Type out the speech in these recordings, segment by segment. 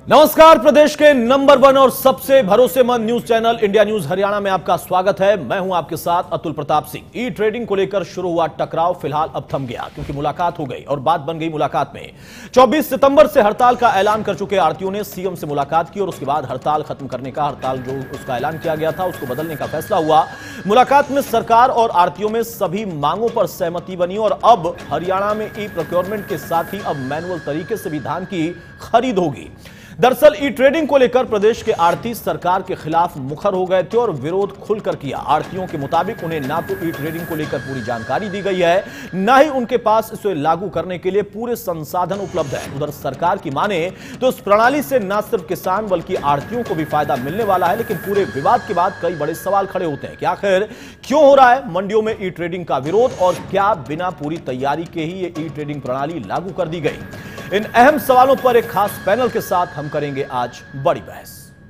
नमस्कार। प्रदेश के नंबर 1 और सबसे भरोसेमंद news channel India News Haryana में आपका स्वागत है। मैं हूं आपके साथ अतुल प्रताप सिंह। ई ट्रेडिंग को लेकर शुरू हुआ टकराव फिलहाल अब थम गया, क्योंकि मुलाकात हो गई और बात बन गई मुलाकात में। 24 सितंबर से हड़ताल का ऐलान कर चुके आरटीओ ने सीएम से मुलाकात की और उसके बाद हड़ताल खत्म करने का, हड़ताल जो उसका ऐलान किया गया था उसको बदलने का फैसला हुआ। मुलाकात में सरकार और आरटीओ में सभी मांगों पर सहमति बनी और अब हरियाणा में ई प्रोक्योरमेंट के साथ ही अब मैनुअल तरीके से भी धान की खरीद होगी। दरअसल ई ट्रेडिंग को लेकर प्रदेश के आढ़ती सरकार के खिलाफ मुखर हो गए थे और विरोध खुलकर किया। आढ़तियों के मुताबिक उन्हें ना तो ई ट्रेडिंग को लेकर पूरी जानकारी दी गई है, ना ही उनके पास इसे लागू करने के लिए पूरे संसाधन उपलब्ध है। उधर सरकार की माने तो इस प्रणाली से न सिर्फ किसान बल्कि आढ़तियों को भी फायदा मिलने वाला है, लेकिन पूरे विवाद के बाद कई बड़े सवाल खड़े होते हैं कि आखिर क्यों हो रहा है मंडियों में ई ट्रेडिंग का विरोध और क्या बिना पूरी तैयारी के ही ये ई ट्रेडिंग प्रणाली लागू कर दी गई। इन अहम सवालों पर एक खास पैनल के साथ हम करेंगे आज बड़ी बहस।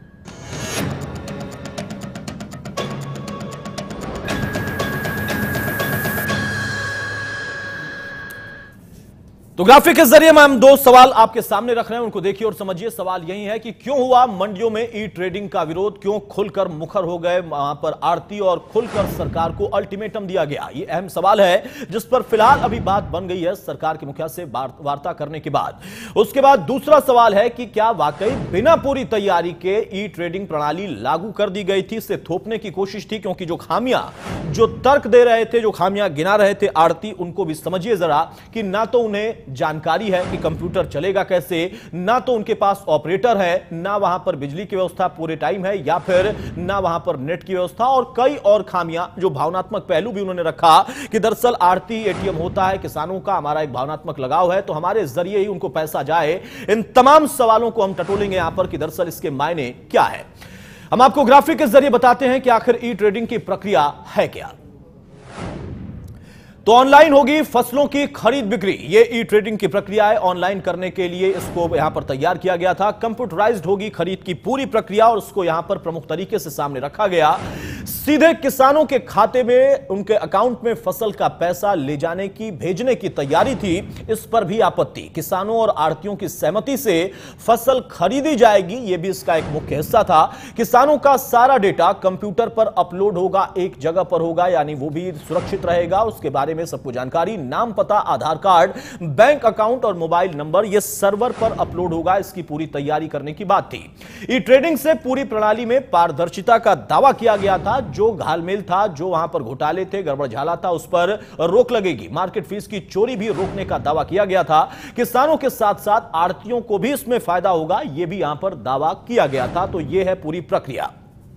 तो ग्राफिक के जरिए हम दो सवाल आपके सामने रख रहे हैं, उनको देखिए और समझिए। सवाल यही है कि क्यों हुआ मंडियों में ई ट्रेडिंग का विरोध, क्यों खुलकर मुखर हो गए वहां पर आढ़ती और खुलकर सरकार को अल्टीमेटम दिया गया। ये अहम सवाल है जिस पर फिलहाल अभी बात बन गई है सरकार के मुखिया से वार्ता करने के बाद। उसके बाद दूसरा सवाल है कि क्या वाकई बिना पूरी तैयारी के ई ट्रेडिंग प्रणाली लागू कर दी गई थी, इसे थोपने की कोशिश थी, क्योंकि जो खामियां, जो तर्क दे रहे थे, जो खामियां गिना रहे थे आढ़ती, उनको भी समझिए जरा कि ना तो उन्हें जानकारी है कि कंप्यूटर चलेगा कैसे, ना तो उनके पास ऑपरेटर है, ना वहां पर बिजली की व्यवस्था पूरे टाइम है, या फिर ना वहां पर नेट की व्यवस्था, और कई और खामियां। जो भावनात्मक पहलू भी उन्होंने रखा कि दरअसल आढ़ती एटीएम होता है किसानों का, हमारा एक भावनात्मक लगाव है, तो हमारे जरिए ही उनको पैसा जाए। इन तमाम सवालों को हम टटोलेंगे यहां पर कि दरअसल इसके मायने क्या है। हम आपको ग्राफिक के जरिए बताते हैं कि आखिर ई ट्रेडिंग की प्रक्रिया है क्या। तो ऑनलाइन होगी फसलों की खरीद बिक्री। ये ई ट्रेडिंग की प्रक्रिया है। ऑनलाइन करने के लिए इसको यहां पर तैयार किया गया था। कंप्यूटराइज्ड होगी खरीद की पूरी प्रक्रिया और उसको यहां पर प्रमुख तरीके से सामने रखा गया। सीधे किसानों के खाते में, उनके अकाउंट में फसल का पैसा ले जाने की, भेजने की तैयारी थी। इस पर भी आपत्ति। किसानों और आढ़तियों की सहमति से फसल खरीदी जाएगी, यह भी इसका एक मुख्य हिस्सा था। किसानों का सारा डेटा कंप्यूटर पर अपलोड होगा, एक जगह पर होगा, यानी वो भी सुरक्षित रहेगा। उसके बारे में सबको जानकारी, नाम, पता, आधार कार्ड, बैंक अकाउंट और मोबाइल नंबर, यह सर्वर पर अपलोड होगा। इसकी पूरी तैयारी करने की बात थी। ई ट्रेडिंग से पूरी प्रणाली में पारदर्शिता का दावा किया गया था। जो घालमेल था, जो वहां पर घोटाले थे, गड़बड़ झाला था, उस पर रोक लगेगी। मार्केट फीस की चोरी भी रोकने का दावा किया गया था। किसानों के साथ साथ आढ़तियों को भी इसमें फायदा होगा, यह भी यहां पर दावा किया गया था। तो यह है पूरी प्रक्रिया।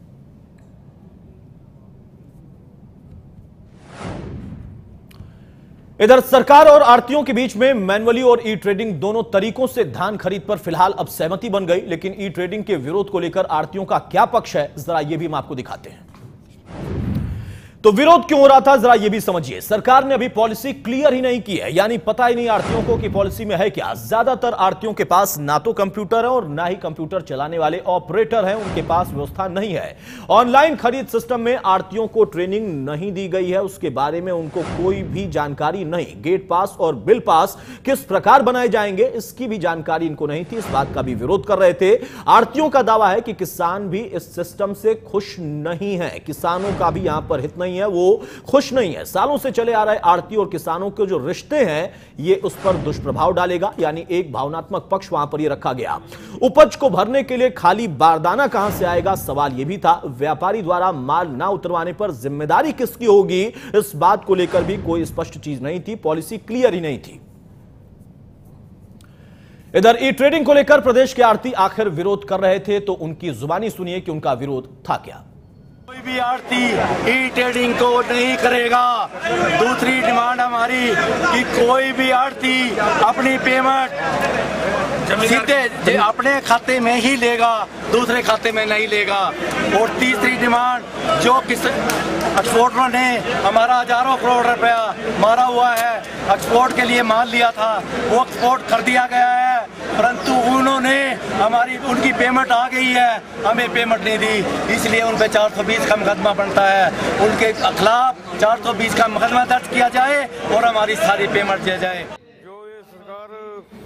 इधर सरकार और आढ़तियों के बीच में मैनुअली और ई ट्रेडिंग दोनों तरीकों से धान खरीद पर फिलहाल अब सहमति बन गई, लेकिन ई ट्रेडिंग के विरोध को लेकर आढ़तियों का क्या पक्ष है, जरा यह भी हम आपको दिखाते हैं। तो विरोध क्यों हो रहा था, जरा यह भी समझिए। सरकार ने अभी पॉलिसी क्लियर ही नहीं की है, यानी पता ही नहीं आढ़तियों को कि पॉलिसी में है क्या। ज्यादातर आढ़तियों के पास ना तो कंप्यूटर है और ना ही कंप्यूटर चलाने वाले ऑपरेटर हैं, उनके पास व्यवस्था नहीं है। ऑनलाइन खरीद सिस्टम में आढ़तियों को ट्रेनिंग नहीं दी गई है, उसके बारे में उनको कोई भी जानकारी नहीं। गेट पास और बिल पास किस प्रकार बनाए जाएंगे, इसकी भी जानकारी इनको नहीं थी। इस बात का भी विरोध कर रहे थे। आढ़तियों का दावा है कि किसान भी इस सिस्टम से खुश नहीं है। किसानों का भी यहां पर हित नहीं है, वो खुश नहीं है। सालों से चले आ रहे आढ़ती और किसानों के जो रिश्ते हैं, ये उस पर दुष्प्रभाव डालेगा, यानी एक भावनात्मक पक्ष वहां पर ये रखा गया। उपज को भरने के लिए खाली बारदाना कहां से आएगा, सवाल यह भी था। व्यापारी द्वारा माल ना उतरवाने पर जिम्मेदारी किसकी होगी, इस बात को लेकर भी कोई स्पष्ट चीज नहीं थी, पॉलिसी क्लियर ही नहीं थी। इधर ई ट्रेडिंग को लेकर प्रदेश के आढ़ती आखिर विरोध कर रहे थे, तो उनकी जुबानी सुनिए कि उनका विरोध था क्या। कोई भी आढ़ती ई ट्रेडिंग को नहीं करेगा। दूसरी डिमांड हमारी कि कोई भी आढ़ती अपनी पेमेंट सीधे अपने खाते में ही लेगा, दूसरे खाते में नहीं लेगा। और तीसरी डिमांड, जो किस एक्सपोर्टरों ने हमारा हजारों करोड़ रुपया मारा हुआ है, एक्सपोर्ट के लिए माल लिया था, वो एक्सपोर्ट कर दिया गया है, परंतु उन्होंने उनकी पेमेंट आ गई है, हमें पेमेंट नहीं दी, इसलिए उन पे 420 का मुकदमा बनता है। उनके खिलाफ 420 का मुकदमा दर्ज किया जाए और हमारी सारी पेमेंट दी जाए। जो ये सरकार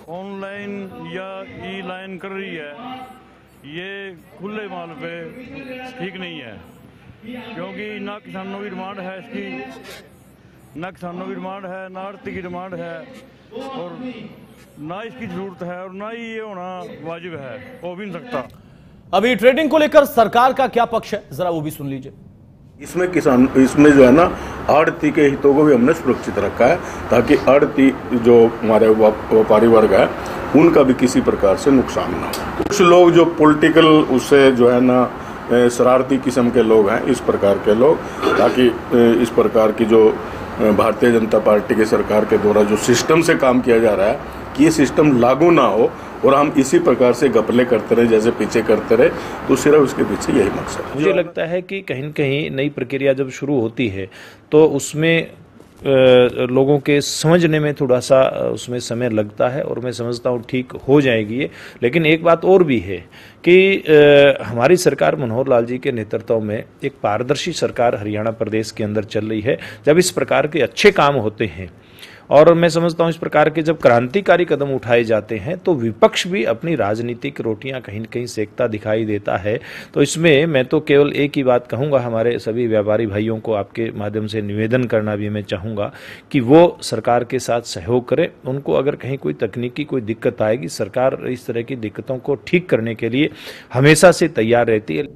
ऑनलाइन या ई लाइन कर रही है, ये खुले माल पे ठीक नहीं है, क्योंकि ना किसानों की डिमांड है इसकी, ना किसानों की डिमांड है, ना आड़ती की डिमांड है, और ना इसकी जरूरत है, और ना ही ये होना वाजिब है, हो भी नहीं सकता। अभी ट्रेडिंग को लेकर सरकार का क्या पक्ष है, जरा वो भी सुन लीजिए। इसमें जो है ना आड़ती के हितों को भी हमने सुरक्षित रखा है, ताकि आड़ती जो हमारे व्यापारी वर्ग है उनका भी किसी प्रकार से नुकसान ना हो। कुछ लोग जो पॉलिटिकल उससे जो है ना शरारती किस्म के लोग हैं, इस प्रकार के लोग, ताकि इस प्रकार की जो भारतीय जनता पार्टी की सरकार के द्वारा जो सिस्टम से काम किया जा रहा है कि ये सिस्टम लागू ना हो और हम इसी प्रकार से घपले करते रहे जैसे पीछे करते रहे, तो सिर्फ उसके पीछे यही मकसद है। मुझे लगता है कि कहीं न कहीं नई प्रक्रिया जब शुरू होती है तो उसमें लोगों के समझने में थोड़ा सा उसमें समय लगता है, और मैं समझता हूँ ठीक हो जाएगी ये। लेकिन एक बात और भी है कि हमारी सरकार मनोहर लाल जी के नेतृत्व में एक पारदर्शी सरकार हरियाणा प्रदेश के अंदर चल रही है। जब इस प्रकार के अच्छे काम होते हैं और मैं समझता हूं इस प्रकार के जब क्रांतिकारी कदम उठाए जाते हैं तो विपक्ष भी अपनी राजनीतिक रोटियां कहीं न कहीं सेकता दिखाई देता है। तो इसमें मैं तो केवल एक ही बात कहूंगा, हमारे सभी व्यापारी भाइयों को आपके माध्यम से निवेदन करना भी मैं चाहूँगा कि वो सरकार के साथ सहयोग करें। उनको अगर कहीं कोई तकनीकी कोई दिक्कत आएगी, सरकार इस तरह की दिक्कतों को ठीक करने के लिए हमेशा से तैयार रहती है।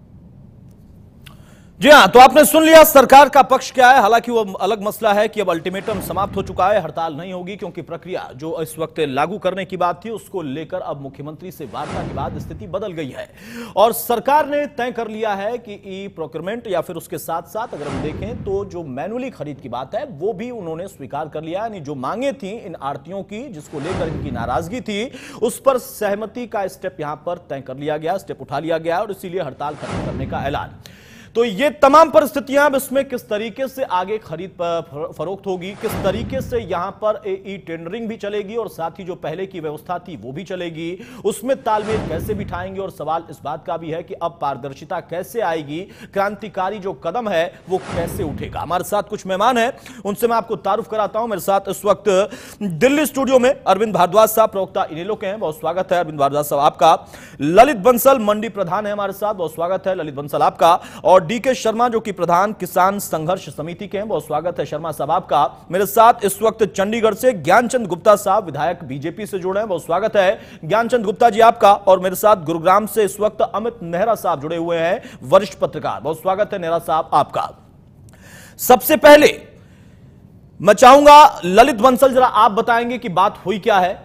जी हां, तो आपने सुन लिया सरकार का पक्ष क्या है। हालांकि वो अलग मसला है कि अब अल्टीमेटम समाप्त हो चुका है, हड़ताल नहीं होगी, क्योंकि प्रक्रिया जो इस वक्त लागू करने की बात थी उसको लेकर अब मुख्यमंत्री से वार्ता के बाद स्थिति बदल गई है और सरकार ने तय कर लिया है कि ई प्रोक्योरमेंट या फिर उसके साथ साथ अगर हम देखें तो जो मैनुअली खरीद की बात है वो भी उन्होंने स्वीकार कर लिया। यानी जो मांगे थी इन आड़तियों की, जिसको लेकर इनकी नाराजगी थी, उस पर सहमति का स्टेप यहां पर तय कर लिया गया, स्टेप उठा लिया गया और इसीलिए हड़ताल खत्म करने का ऐलान। तो ये तमाम परिस्थितियां अब इसमें किस तरीके से आगे खरीद फरोख्त होगी, किस तरीके से यहां पर ई टेंडरिंग भी चलेगी और साथ ही जो पहले की व्यवस्था थी वो भी चलेगी, उसमें तालमेल कैसे बिठाएंगे, और सवाल इस बात का भी है कि अब पारदर्शिता कैसे आएगी, क्रांतिकारी जो कदम है वो कैसे उठेगा। हमारे साथ कुछ मेहमान हैं, उनसे मैं आपको तारुफ कराता हूं। मेरे साथ इस वक्त दिल्ली स्टूडियो में अरविंद भारद्वाज साहब, प्रवक्ता इनेलो के हैं, बहुत स्वागत है अरविंद भारद्वाज साहब आपका। ललित बंसल मंडी प्रधान है हमारे साथ, बहुत स्वागत है ललित बंसल आपका। और डीके शर्मा जो कि प्रधान किसान संघर्ष समिति के हैं, बहुत स्वागत है शर्मा साहब आपका। मेरे साथ इस वक्त चंडीगढ़ से ज्ञानचंद गुप्ता साहब, विधायक बीजेपी से जुड़े हैं, बहुत स्वागत है ज्ञानचंद गुप्ता जी आपका। और मेरे साथ गुरुग्राम से इस वक्त अमित नेहरा साहब जुड़े हुए हैं, वरिष्ठ पत्रकार, बहुत स्वागत है नेहरा साहब आपका। सबसे पहले मैं चाहूंगा ललित बंसल, जरा आप बताएंगे कि बात हुई क्या है।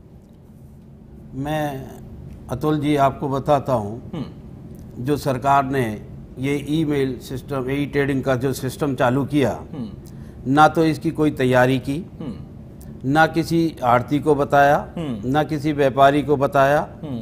मैं अतुल जी आपको बताता हूं, जो सरकार ने ये ईमेल सिस्टम, ई ट्रेडिंग का जो सिस्टम चालू किया, ना तो इसकी कोई तैयारी की, ना किसी आड़ती को बताया, ना किसी व्यापारी को बताया,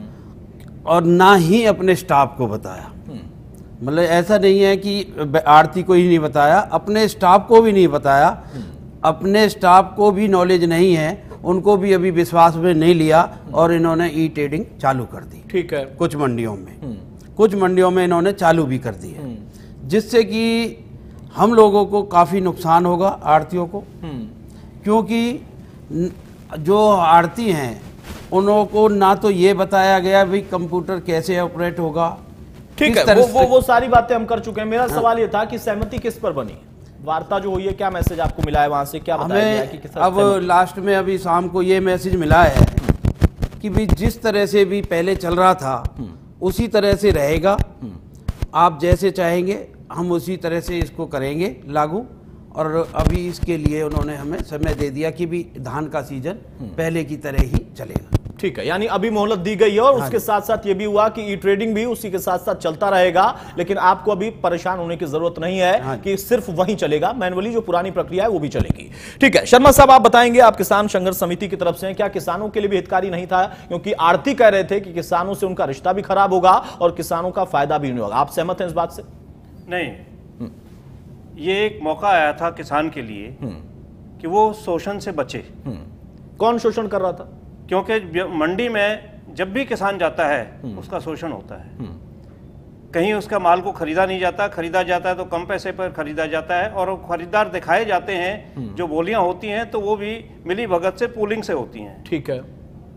और ना ही अपने स्टाफ को बताया। मतलब ऐसा नहीं है कि आड़ती को ही नहीं बताया, अपने स्टाफ को भी नहीं बताया। अपने स्टाफ को भी नॉलेज नहीं है, उनको भी अभी विश्वास में नहीं लिया और इन्होंने ई ट्रेडिंग चालू कर दी। ठीक है, कुछ मंडियों में इन्होंने चालू भी कर दी है, जिससे कि हम लोगों को काफ़ी नुकसान होगा, आड़तियों को। क्योंकि जो आड़ती हैं उनको ना तो ये बताया गया भाई कंप्यूटर कैसे ऑपरेट होगा। ठीक है, वो सारी बातें हम कर चुके हैं। मेरा सवाल ये था कि सहमति किस पर बनी, वार्ता जो हुई है, क्या मैसेज आपको मिला है वहां से, क्या बताया गया कि किस तरह? अब लास्ट में अभी शाम को ये मैसेज मिला है कि भी जिस तरह से भी पहले चल रहा था उसी तरह से रहेगा, आप जैसे चाहेंगे हम उसी तरह से इसको करेंगे लागू। और अभी इसके लिए उन्होंने हमें समय दे दिया कि भी धान का सीजन पहले की तरह ही चलेगा। ठीक है, यानी अभी मोहलत दी गई है और उसके साथ साथ ये भी हुआ कि ई ट्रेडिंग भी उसी के साथ साथ चलता रहेगा, लेकिन आपको अभी परेशान होने की जरूरत नहीं है कि सिर्फ वही चलेगा, मैनुअली जो पुरानी प्रक्रिया है वो भी चलेगी। ठीक है, शर्मा साहब आप बताएंगे, आप किसान संघर्ष समिति की तरफ से हैं, क्या किसानों के लिए भी हितकारी नहीं था? क्योंकि आड़ती कह रहे थे कि किसानों से उनका रिश्ता भी खराब होगा और किसानों का फायदा भी नहीं होगा। आप सहमत हैं इस बात से? नहीं, ये एक मौका आया था किसान के लिए कि वो शोषण से बचे। कौन शोषण कर रहा था? क्योंकि मंडी में जब भी किसान जाता है उसका शोषण होता है। कहीं उसका माल को खरीदा नहीं जाता, खरीदा जाता है तो कम पैसे पर खरीदा जाता है, और खरीदार दिखाए जाते हैं, जो बोलियां होती हैं तो वो भी मिली भगत से, पूलिंग से होती हैं। ठीक है।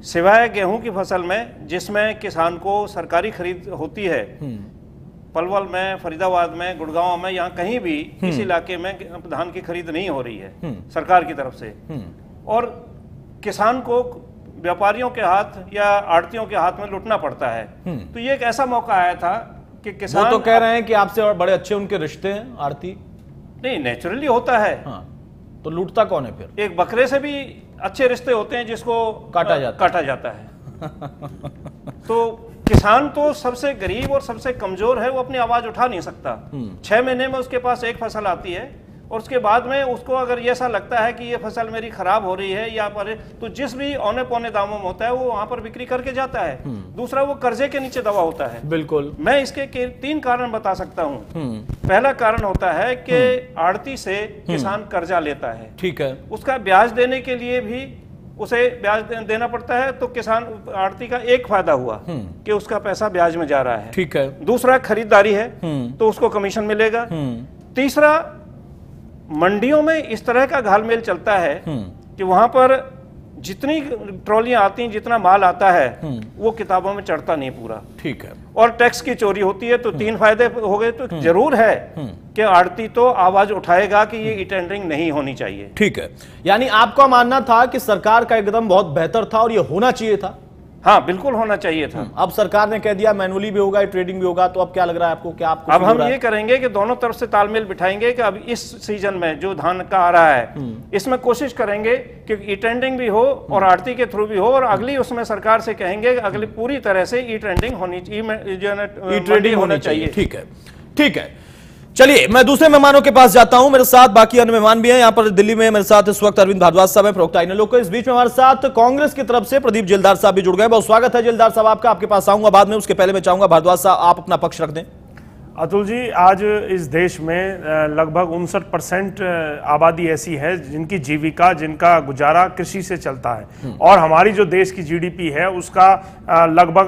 सिवाय गेहूं की फसल में, जिसमें किसान को सरकारी खरीद होती है, पलवल में, फरीदाबाद में, गुड़गांव में, यहाँ कहीं भी इस इलाके में धान की खरीद नहीं हो रही है सरकार की तरफ से, और किसान को व्यापारियों के हाथ या आड़तियों के हाथ में लुटना पड़ता है। तो ये एक ऐसा मौका आया था कि किसान, वो तो कह रहे हैं कि आपसे और बड़े अच्छे उनके रिश्ते हैं आड़ती। नहीं, नेचुरली होता है। तो लूटता कौन है फिर? एक बकरे से भी अच्छे रिश्ते होते हैं जिसको काटा जाता है। तो किसान तो सबसे गरीब और सबसे कमजोर है, वो अपनी आवाज उठा नहीं सकता। 6 महीने में उसके पास एक फसल आती है, और उसके बाद में उसको अगर ये ऐसा लगता है कि ये फसल मेरी खराब हो रही है या पर, तो जिस भी औने पौने दामों में होता है वो वहां पर बिक्री करके जाता है। दूसरा, वो कर्जे के नीचे दबा होता है। बिल्कुल। मैं इसके 3 कारण बता सकता हूँ। पहला कारण होता है कि आड़ती से किसान कर्जा लेता है, ठीक है, उसका ब्याज देने के लिए भी उसे ब्याज देना पड़ता है। तो किसान आड़ती का एक फायदा हुआ कि उसका पैसा ब्याज में जा रहा है, ठीक है। दूसरा, खरीदारी है तो उसको कमीशन मिलेगा। तीसरा, मंडियों में इस तरह का घालमेल चलता है कि वहां पर जितनी ट्रॉलियां आती हैं, जितना माल आता है, वो किताबों में चढ़ता नहीं पूरा, ठीक है। और टैक्स की चोरी होती है। तो 3 फायदे हो गए। तो जरूर है कि आड़ती तो आवाज उठाएगा कि ये ई टेंडरिंग नहीं होनी चाहिए, ठीक है। यानी आपका मानना था कि सरकार का एकदम बहुत बेहतर था और ये होना चाहिए था? हाँ, बिल्कुल होना चाहिए था। अब सरकार ने कह दिया मैनुअली भी होगा, ट्रेडिंग भी होगा, तो अब क्या लग रहा है आपको? क्या आपको अब हम ये करेंगे कि दोनों तरफ से तालमेल बिठाएंगे कि अब इस सीजन में जो धान का आ रहा है, इसमें कोशिश करेंगे कि ई टेंडरिंग भी हो और आड़ती के थ्रू भी हो, और अगली उसमें सरकार से कहेंगे अगली पूरी तरह से ई ट्रेडिंग होनी चाहिए। ठीक है, ठीक है। चलिए, मैं दूसरे मेहमानों के पास जाता हूं। मेरे साथ बाकी अन्य मेहमान भी हैं। यहां पर दिल्ली में मेरे साथ इस वक्त अरविंद भारद्वाज साहब हैं, प्रवक्ता इनेलो के। इस बीच में हमारे साथ कांग्रेस की तरफ से प्रदीप जिलदार साहब भी जुड़ गए। बहुत स्वागत है जिलदार साहब आपका। आपके पास आऊंगा बाद में, उसके पहले मैं चाहूंगा भारद्वाज साहब आप अपना पक्ष रख दें। अतुल जी, आज इस देश में लगभग 59% आबादी ऐसी है जिनकी जीविका, जिनका गुजारा कृषि से चलता है, और हमारी जो देश की जीडीपी है उसका लगभग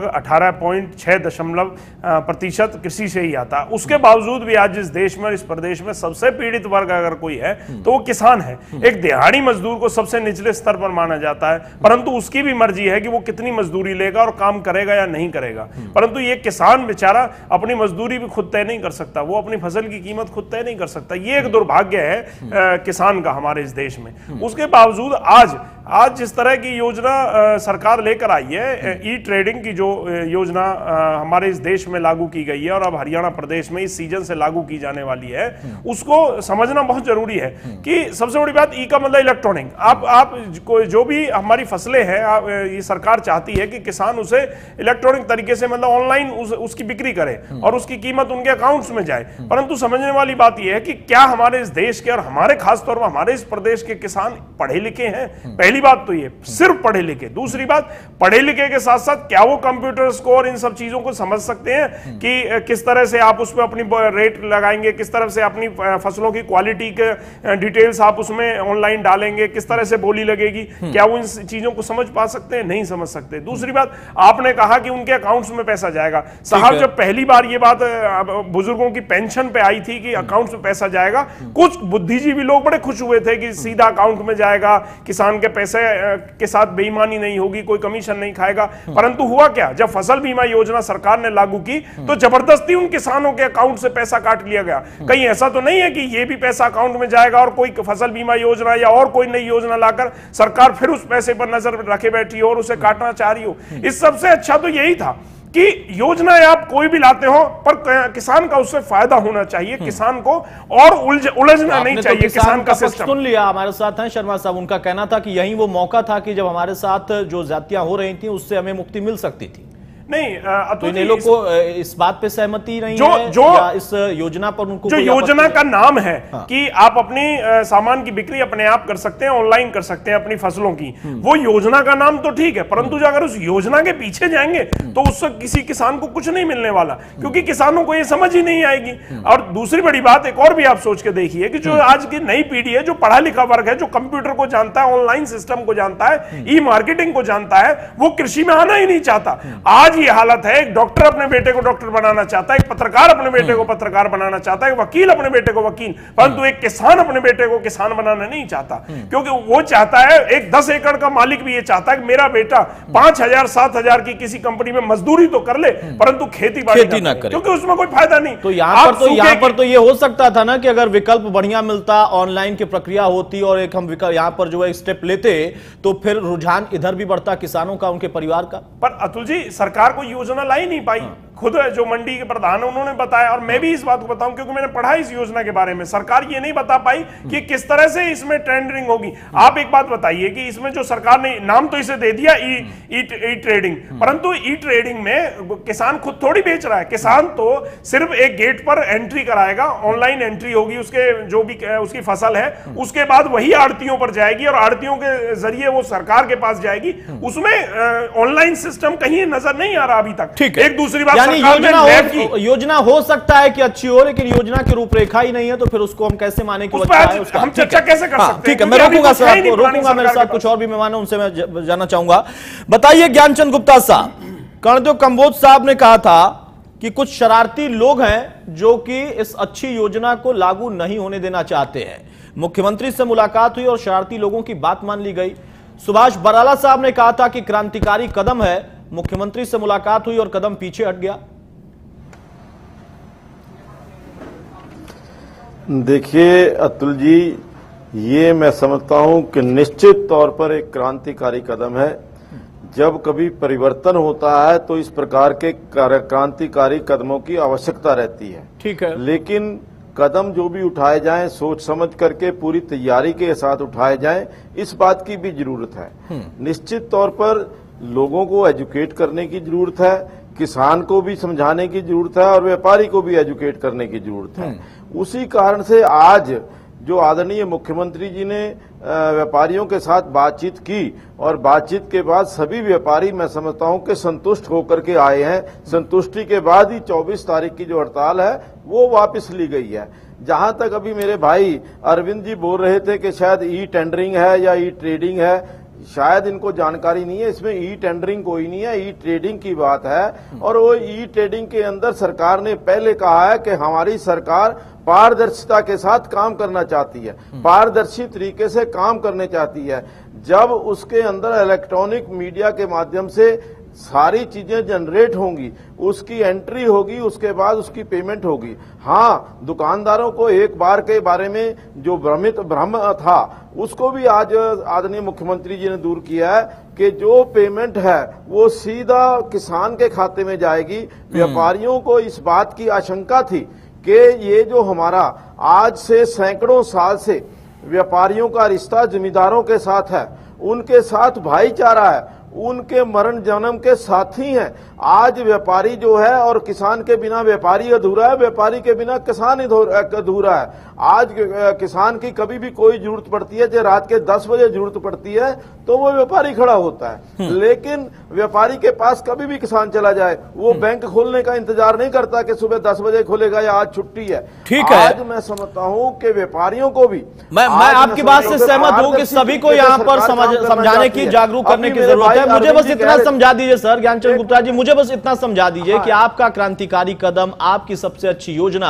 18.6% कृषि से ही आता है। उसके बावजूद भी आज इस देश में, इस प्रदेश में सबसे पीड़ित वर्ग अगर कोई है तो वो किसान है। एक दिहाड़ी मजदूर को सबसे निचले स्तर पर माना जाता है, परंतु उसकी भी मर्जी है कि वो कितनी मजदूरी लेगा और काम करेगा या नहीं करेगा। परंतु ये किसान बेचारा अपनी मजदूरी भी खुद तय नहीं कर सकता, वो अपनी फसल की कीमत खुद तय नहीं कर सकता। ये एक दुर्भाग्य है किसान का हमारे इस देश में। उसके बावजूद आज जिस तरह की योजना सरकार लेकर आई है, ई ट्रेडिंग की जो योजना हमारे इस देश में लागू की गई है और अब हरियाणा प्रदेश में इस सीजन से लागू की जाने वाली है, उसको समझना बहुत जरूरी है कि सबसे बड़ी बात ई का मतलब इलेक्ट्रॉनिक। आप जो भी हमारी फसलें हैं, ये सरकार चाहती है कि किसान उसे इलेक्ट्रॉनिक तरीके से, मतलब ऑनलाइन उसकी बिक्री करे और उसकी कीमत उनके अकाउंट्स में जाए। परंतु समझने वाली बात यह है कि क्या हमारे इस देश के और हमारे खासतौर पर हमारे इस प्रदेश के किसान पढ़े लिखे हैं? पहली बात तो ये, सिर्फ पढ़े लिखे। दूसरी बात, पढ़े लिखे के साथ साथ क्या वो कंप्यूटर स्कोर, इन सब चीजों को समझ सकते हैं कि किस तरह से आप उसमें अपनी रेट लगाएंगे, किस तरह से अपनी फसलों की क्वालिटी के डिटेल्स आप उसमें ऑनलाइन डालेंगे, किस तरह से बोली लगेगी, क्या वो इन चीजों को समझ पा सकते हैं? नहीं समझ सकते। दूसरी बात, आपने कहा कि उनके अकाउंट्स में पैसा जाएगा। साहब, जब पहली बार ये बात बुजुर्गों की पेंशन पे आई थी कि अकाउंट्स में पैसा जाएगा, कुछ बुद्धिजीवी लोग बड़े खुश हुए थे कि सीधा अकाउंट में जाएगा, किसान के पैसे के साथ बेईमानी नहीं होगी, कोई कमीशन नहीं खाएगा। परंतु हुआ क्या, जब फसल बीमा योजना सरकार ने लागू की तो जबरदस्ती उन किसानों के अकाउंट से पैसा काट लिया गया। कहीं ऐसा तो नहीं है कि ये भी पैसा अकाउंट में जाएगा और कोई फसल बीमा योजना या और कोई नई योजना लाकर सरकार फिर उस पैसे पर नजर रखे बैठी हो और उसे काटना चाह रही हो? इस सबसे अच्छा तो यही था कि योजनाएं आप कोई भी लाते हो पर किसान का उससे फायदा होना चाहिए, किसान को और उलझना नहीं चाहिए। किसान का सिस्टम सुन लिया। हमारे साथ हैं शर्मा साहब, उनका कहना था कि यही वो मौका था कि जब हमारे साथ जो ज्यादतियां हो रही थी उससे हमें मुक्ति मिल सकती थी। नहीं, तो इनेलो को इस बात पे सहमति नहीं है या इस योजना पर उनको जो योजना का नाम है कि आप अपनी सामान की बिक्री अपने आप कर सकते हैं, ऑनलाइन कर सकते हैं अपनी फसलों की, वो योजना का नाम तो ठीक है, परंतु जो अगर उस योजना के पीछे जाएंगे तो उससे किसी किसान को कुछ नहीं मिलने वाला, क्योंकि किसानों को ये समझ ही नहीं आएगी। और दूसरी बड़ी बात एक और भी आप सोच के देखिए कि जो आज की नई पीढ़ी है, जो पढ़ा लिखा वर्ग है, जो कंप्यूटर को जानता है, ऑनलाइन सिस्टम को जानता है, ई मार्केटिंग को जानता है, वो कृषि में आना ही नहीं चाहता। आज आज ये हालत है, एक डॉक्टर अपने बेटे को डॉक्टर बनाना चाहता है, एक पत्रकार अपने बेटे को पत्रकार बनाना चाहता है, एक वकील अपने बेटे को वकील, परंतु एक किसान अपने बेटे को किसान बनाना नहीं चाहता, क्योंकि वो चाहता है, एक 10 एकड़ का मालिक भी ये चाहता है कि मेरा बेटा 5,000 7,000 की किसी कंपनी में मजदूरी तो कर ले, परंतु खेती ना करे, क्योंकि उसमें कोई फायदा नहीं। तो यहाँ पर तो ये हो सकता था ना कि अगर विकल्प बढ़िया मिलता, ऑनलाइन की प्रक्रिया होती और एक हम विकल्प यहाँ पर जो है स्टेप लेते, तो फिर रुझान इधर भी बढ़ता किसानों का, उनके परिवार का। पर अतुल जी, सरकार को योजना ला ही नहीं पाई। खुद जो मंडी के प्रधान है उन्होंने बताया, और मैं भी इस बात को बताऊं क्योंकि मैंने पढ़ा इस योजना के बारे में। सरकार ये नहीं बता पाई कि किस तरह से इसमें टेंडरिंग होगी। आप एक बात बताइए कि इसमें जो सरकार ने नाम तो इसे दे दिया ई ट्रेडिंग, परंतु ई ट्रेडिंग में किसान खुद थोड़ी बेच रहा है। किसान तो सिर्फ एक गेट पर एंट्री कराएगा, ऑनलाइन एंट्री होगी, उसके जो भी उसकी फसल है, उसके बाद वही आड़तियों पर जाएगी और आड़तियों के जरिए वो सरकार के पास जाएगी। उसमें ऑनलाइन सिस्टम कहीं नजर नहीं आ रहा अभी तक। ठीक है, एक दूसरी बात, योजना हो सकता है कि अच्छी हो, लेकिन योजना की रूपरेखा ही नहीं है, तो फिर उसको हम कैसे माने कि हम चर्चा कैसे कर सकते हैं? ठीक है, मैं रोकूंगा सर आपको, रोकूंगा। मेरे साथ कुछ और भी मेहमान है, उनसे मैं जानना चाहूंगा। बताइए ज्ञानचंद गुप्ता साहब, कर्णदेव कंबोज साहब ने कहा था कि कुछ शरारती लोग हैं जो कि इस अच्छी योजना को लागू नहीं होने देना चाहते हैं। मुख्यमंत्री से मुलाकात हुई और शरारती लोगों की बात मान ली गई। सुभाष बराला साहब ने कहा था कि क्रांतिकारी कदम है, मुख्यमंत्री से मुलाकात हुई और कदम पीछे हट गया। देखिए अतुल जी, ये मैं समझता हूं कि निश्चित तौर पर एक क्रांतिकारी कदम है। जब कभी परिवर्तन होता है तो इस प्रकार के क्रांतिकारी कदमों की आवश्यकता रहती है। ठीक है, लेकिन कदम जो भी उठाए जाएं सोच समझ करके पूरी तैयारी के साथ उठाए जाएं, इस बात की भी जरूरत है। निश्चित तौर पर लोगों को एजुकेट करने की जरूरत है, किसान को भी समझाने की जरूरत है और व्यापारी को भी एजुकेट करने की जरूरत है। उसी कारण से आज जो आदरणीय मुख्यमंत्री जी ने व्यापारियों के साथ बातचीत की और बातचीत के बाद सभी व्यापारी मैं समझता हूं कि संतुष्ट होकर के आए हैं। संतुष्टि के बाद ही 24 तारीख की जो हड़ताल है वो वापस ली गई है। जहां तक अभी मेरे भाई अरविंद जी बोल रहे थे कि शायद ई टेंडरिंग है या ई ट्रेडिंग है, शायद इनको जानकारी नहीं है। इसमें ई टेंडरिंग कोई नहीं है, ई ट्रेडिंग की बात है। और वो ई ट्रेडिंग के अंदर सरकार ने पहले कहा है कि हमारी सरकार पारदर्शिता के साथ काम करना चाहती है, पारदर्शी तरीके से काम करने चाहती है। जब उसके अंदर इलेक्ट्रॉनिक मीडिया के माध्यम से सारी चीजें जनरेट होंगी, उसकी एंट्री होगी, उसके बाद उसकी पेमेंट होगी। हाँ, दुकानदारों को एक बार के बारे में जो भ्रम था उसको भी आज आदरणीय मुख्यमंत्री जी ने दूर किया है कि जो पेमेंट है वो सीधा किसान के खाते में जाएगी। व्यापारियों को इस बात की आशंका थी कि ये जो हमारा आज से सैकड़ों साल से व्यापारियों का रिश्ता जमींदारों के साथ है, उनके साथ भाईचारा है, उनके मरण जन्म के साथी हैं। आज व्यापारी जो है और किसान के बिना व्यापारी अधूरा है, व्यापारी के बिना किसान अधूरा है। आज किसान की कभी भी कोई जरूरत पड़ती है, चाहे रात के 10 बजे जरूरत पड़ती है तो वो व्यापारी खड़ा होता है। लेकिन व्यापारी के पास कभी भी किसान चला जाए, वो बैंक खोलने का इंतजार नहीं करता कि सुबह 10 बजे खुलेगा या आज छुट्टी है। ठीक है, आज मैं समझता हूं कि व्यापारियों को भी मैं आपकी बात से सहमत हूं कि सभी को यहाँ पर समझाने की, जागरूक करने की जरूरत है। मुझे बस इतना समझा दीजिए सर, ज्ञानचंद गुप्ता जी, मुझे बस इतना समझा दीजिए कि आपका क्रांतिकारी कदम, आपकी सबसे अच्छी योजना,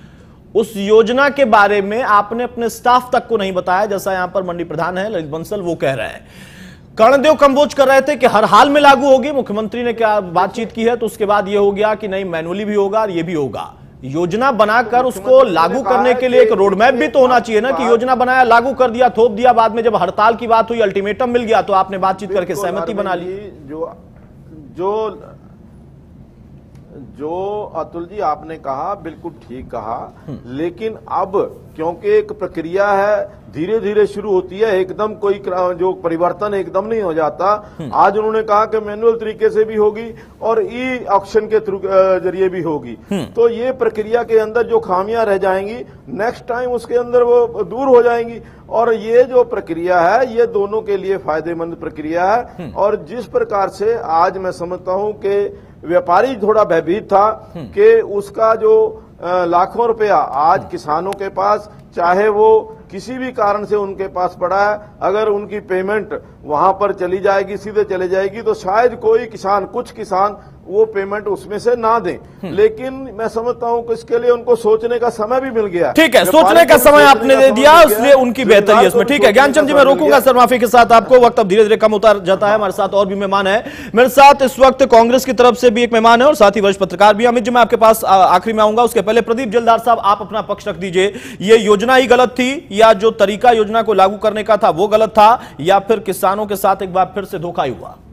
उस योजना के बारे में आपने अपने स्टाफ तक को नहीं बताया, जैसा यहां पर मंडी प्रधान है ललित बंसल वो कह रहे हैं। कर्णदेव कंबोज कर रहे थे कि हर हाल में लागू होगी। मुख्यमंत्री ने क्या बातचीत की है तो उसके बाद यह हो गया कि नहीं, मैनुअली भी होगा और ये भी होगा। योजना बनाकर उसको लागू करने के लिए एक रोड मैप भी तो होना चाहिए ना, कि योजना बनाया, लागू कर दिया, थोप दिया, बाद में जब हड़ताल की बात हुई, अल्टीमेटम मिल गया तो आपने बातचीत करके सहमति बना ली। जो अतुल जी आपने कहा बिल्कुल ठीक कहा, लेकिन अब क्योंकि एक प्रक्रिया है, धीरे धीरे शुरू होती है, एकदम कोई जो परिवर्तन एकदम नहीं हो जाता। आज उन्होंने कहा कि मैनुअल तरीके से भी होगी और ई ऑक्शन के थ्रू जरिए भी होगी। तो ये प्रक्रिया के अंदर जो खामियां रह जाएंगी, नेक्स्ट टाइम उसके अंदर वो दूर हो जाएंगी। और ये जो प्रक्रिया है ये दोनों के लिए फायदेमंद प्रक्रिया है। और जिस प्रकार से आज मैं समझता हूं कि व्यापारी थोड़ा भयभीत था कि उसका जो लाखों रुपया आज किसानों के पास, चाहे वो किसी भी कारण से उनके पास पड़ा है, अगर उनकी पेमेंट वहां पर चली जाएगी, सीधे चले जाएगी, तो शायद कोई किसान, कुछ किसान वो पेमेंट उसमें से ना दें। लेकिन मैं समझता हूं कि इसके लिए उनको सोचने का समय भी मिल गया। ठीक है, सोचने का समय आपने दे दिया, इसलिए उनकी बेहतरी है इसमें। ठीक है ज्ञानचंद जी, मैं रोकूंगा सर माफी के साथ आपको, वक्त अब धीरे धीरे कम होता जाता है। हमारे साथ और भी मेहमान है, मेरे साथ इस वक्त कांग्रेस की तरफ से भी एक मेहमान है और साथ ही वरिष्ठ पत्रकार भी। अमित जी, मैं आपके पास आखिरी में आऊंगा, उसके पहले प्रदीप जलदार साहब आप अपना पक्ष रख दीजिए। ये योजना ही गलत थी या जो तरीका योजना को लागू करने का था वो गलत था, या फिर किसानों के साथ एक बार फिर से धोखा ही हुआ?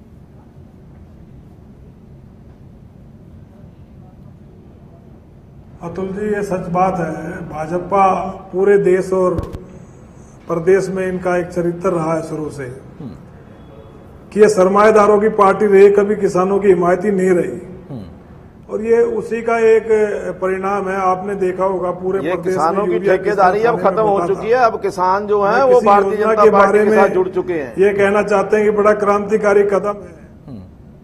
अतुल जी, ये सच बात है, भाजपा पूरे देश और प्रदेश में इनका एक चरित्र रहा है शुरू से कि ये सरमाएदारों की पार्टी रही, कभी किसानों की हिमायती नहीं रही। और ये उसी का एक परिणाम है। आपने देखा होगा पूरे प्रदेश किसानों की ठेकेदारी अब खत्म हो चुकी है। अब किसान जो है वो भारतीय जनता पार्टी के साथ जुड़ चुके हैं। ये कहना चाहते हैं कि बड़ा क्रांतिकारी कदम है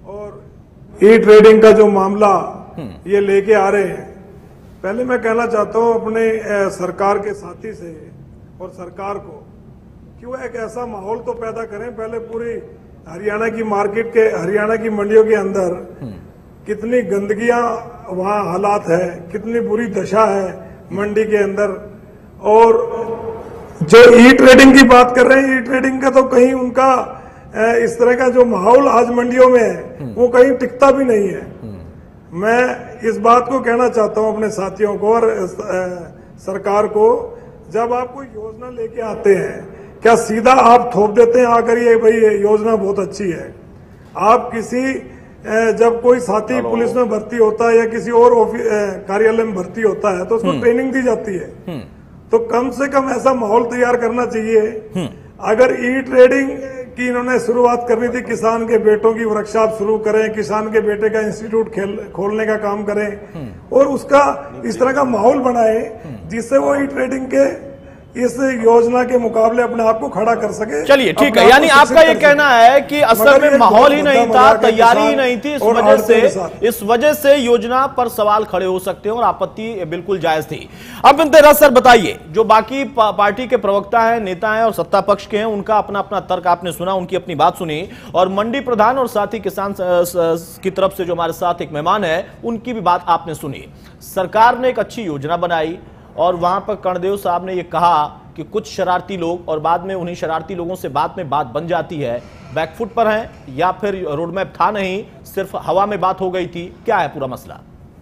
और ई ट्रेडिंग का जो मामला ये लेके आ रहे हैं। पहले मैं कहना चाहता हूं अपने सरकार के साथी से और सरकार को कि वो एक ऐसा माहौल तो पैदा करें। पहले पूरी हरियाणा की मार्केट के, हरियाणा की मंडियों के अंदर कितनी गंदगियां वहां हालात है, कितनी बुरी दशा है मंडी के अंदर। और जो ई ट्रेडिंग की बात कर रहे हैं, ई ट्रेडिंग का तो कहीं उनका इस तरह का जो माहौल आज मंडियों में है वो कहीं टिकता भी नहीं है। मैं इस बात को कहना चाहता हूं अपने साथियों को और सरकार को, जब आप कोई योजना लेके आते हैं, क्या सीधा आप थोप देते हैं आकर ये भाई ये योजना बहुत अच्छी है? आप किसी जब कोई साथी पुलिस में भर्ती होता है या किसी और कार्यालय में भर्ती होता है तो उसको ट्रेनिंग दी जाती है। तो कम से कम ऐसा माहौल तैयार करना चाहिए। अगर ई ट्रेडिंग की इन्होंने शुरुआत करनी थी, किसान के बेटों की वर्कशॉप शुरू करें, किसान के बेटे का इंस्टीट्यूट खोलने का काम करें और उसका इस तरह का माहौल बनाए जिससे वो ई ट्रेडिंग के इस योजना के मुकाबले अपने आप को खड़ा कर सके। चलिए ठीक है, यानी आपका ये कहना है कि असल में माहौल ही नहीं था, तैयारी ही नहीं थी, इस वजह से योजना पर सवाल खड़े हो सकते हैं और आपत्ति बिल्कुल जायज थी। अब इंतराज सर बताइए, जो बाकी पार्टी के प्रवक्ता हैं, नेता हैं और सत्ता पक्ष के हैं, उनका अपना अपना तर्क आपने सुना, उनकी अपनी बात सुनी, और मंडी प्रधान और साथ ही किसान की तरफ से जो हमारे साथ एक मेहमान है उनकी भी बात आपने सुनी। सरकार ने एक अच्छी योजना बनाई और वहां पर कर्णदेव साहब ने यह कहा कि कुछ शरारती लोग, और बाद में उन्हीं शरारती लोगों से बाद में बात बन जाती है, बैकफुट पर हैं या फिर रोडमैप था नहीं, सिर्फ हवा में बात हो गई थी। क्या है पूरा मसला?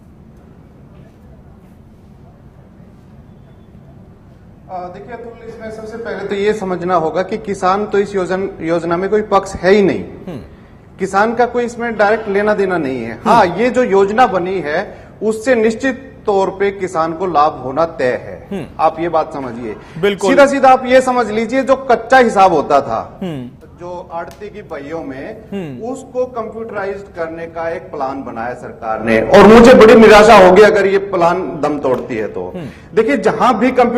देखिए अतुल, इसमें सबसे पहले तो ये समझना होगा कि किसान तो इस योजना में कोई पक्ष है ही नहीं। किसान का कोई इसमें डायरेक्ट लेना देना नहीं है। हाँ, ये जो योजना बनी है उससे निश्चित तौर पे किसान को लाभ होना तय है। आप ये बात समझिए। बिल्कुल सीधा सीधा आप ये समझ लीजिए, जो कच्चा हिसाब होता था जो आड़ती की बहियों में, उसको कंप्यूटराइज्ड करने का एक प्लान बनाया सरकार ने, और मुझे बड़ी निराशा होगी अगर ये प्लान दम तोड़ती है तो। देखिए, जहां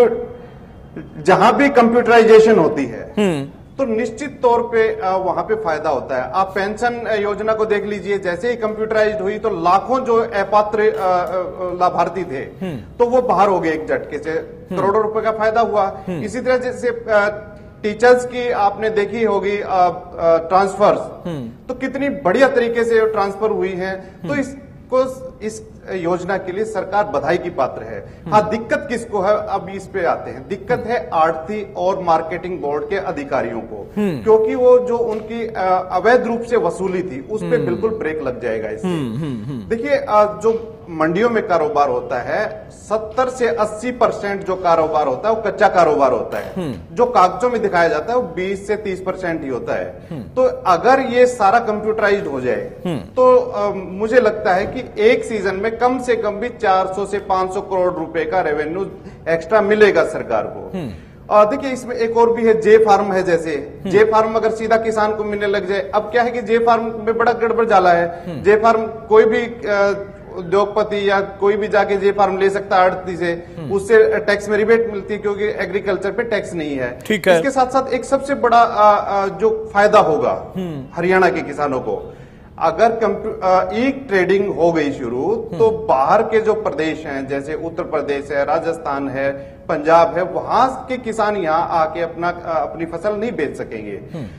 भी कंप्यूटराइजेशन होती है तो निश्चित तौर पे वहां पे फायदा होता है। आप पेंशन योजना को देख लीजिए, जैसे ही कंप्यूटराइज्ड हुई तो लाखों जो अपात्र लाभार्थी थे तो वो बाहर हो गए एक झटके से, करोड़ों रुपए का फायदा हुआ। इसी तरह जैसे टीचर्स की आपने देखी होगी ट्रांसफर्स, तो कितनी बढ़िया तरीके से ट्रांसफर हुई है। तो इस योजना के लिए सरकार बधाई की पात्र है। हाँ, दिक्कत किसको है, अब इस पे आते हैं। दिक्कत है आड़ती और मार्केटिंग बोर्ड के अधिकारियों को, क्योंकि वो जो उनकी अवैध रूप से वसूली थी उस पे बिल्कुल ब्रेक लग जाएगा इससे। देखिए, जो मंडियों में कारोबार होता है 70 से 80% जो कारोबार होता है वो कच्चा कारोबार होता है। जो कागजों में दिखाया जाता है वो 20 से 30% ही होता है। तो अगर ये सारा कंप्यूटराइज्ड हो जाए तो मुझे लगता है कि एक सीजन में कम से कम भी 400 से 500 करोड़ रुपए का रेवेन्यू एक्स्ट्रा मिलेगा सरकार को। देखिए, इसमें एक और भी है, जे फार्म है। जैसे जे फार्म अगर सीधा किसान को मिलने लग जाए, अब क्या है कि जे फार्म में बड़ा गड़बड़ जाला है। जे फार्म कोई भी उद्योगपति या कोई भी जाके जे फार्म ले सकता है आड़ती से, उससे टैक्स में रिबेट मिलती है क्योंकि एग्रीकल्चर पे टैक्स नहीं है। ठीक है। इसके साथ साथ एक सबसे बड़ा जो फायदा होगा हरियाणा के किसानों को, अगर ई ट्रेडिंग हो गई शुरू तो बाहर के जो प्रदेश हैं, जैसे उत्तर प्रदेश है, राजस्थान है, पंजाब है, वहां के किसान यहाँ आके अपनी फसल नहीं बेच सकेंगे।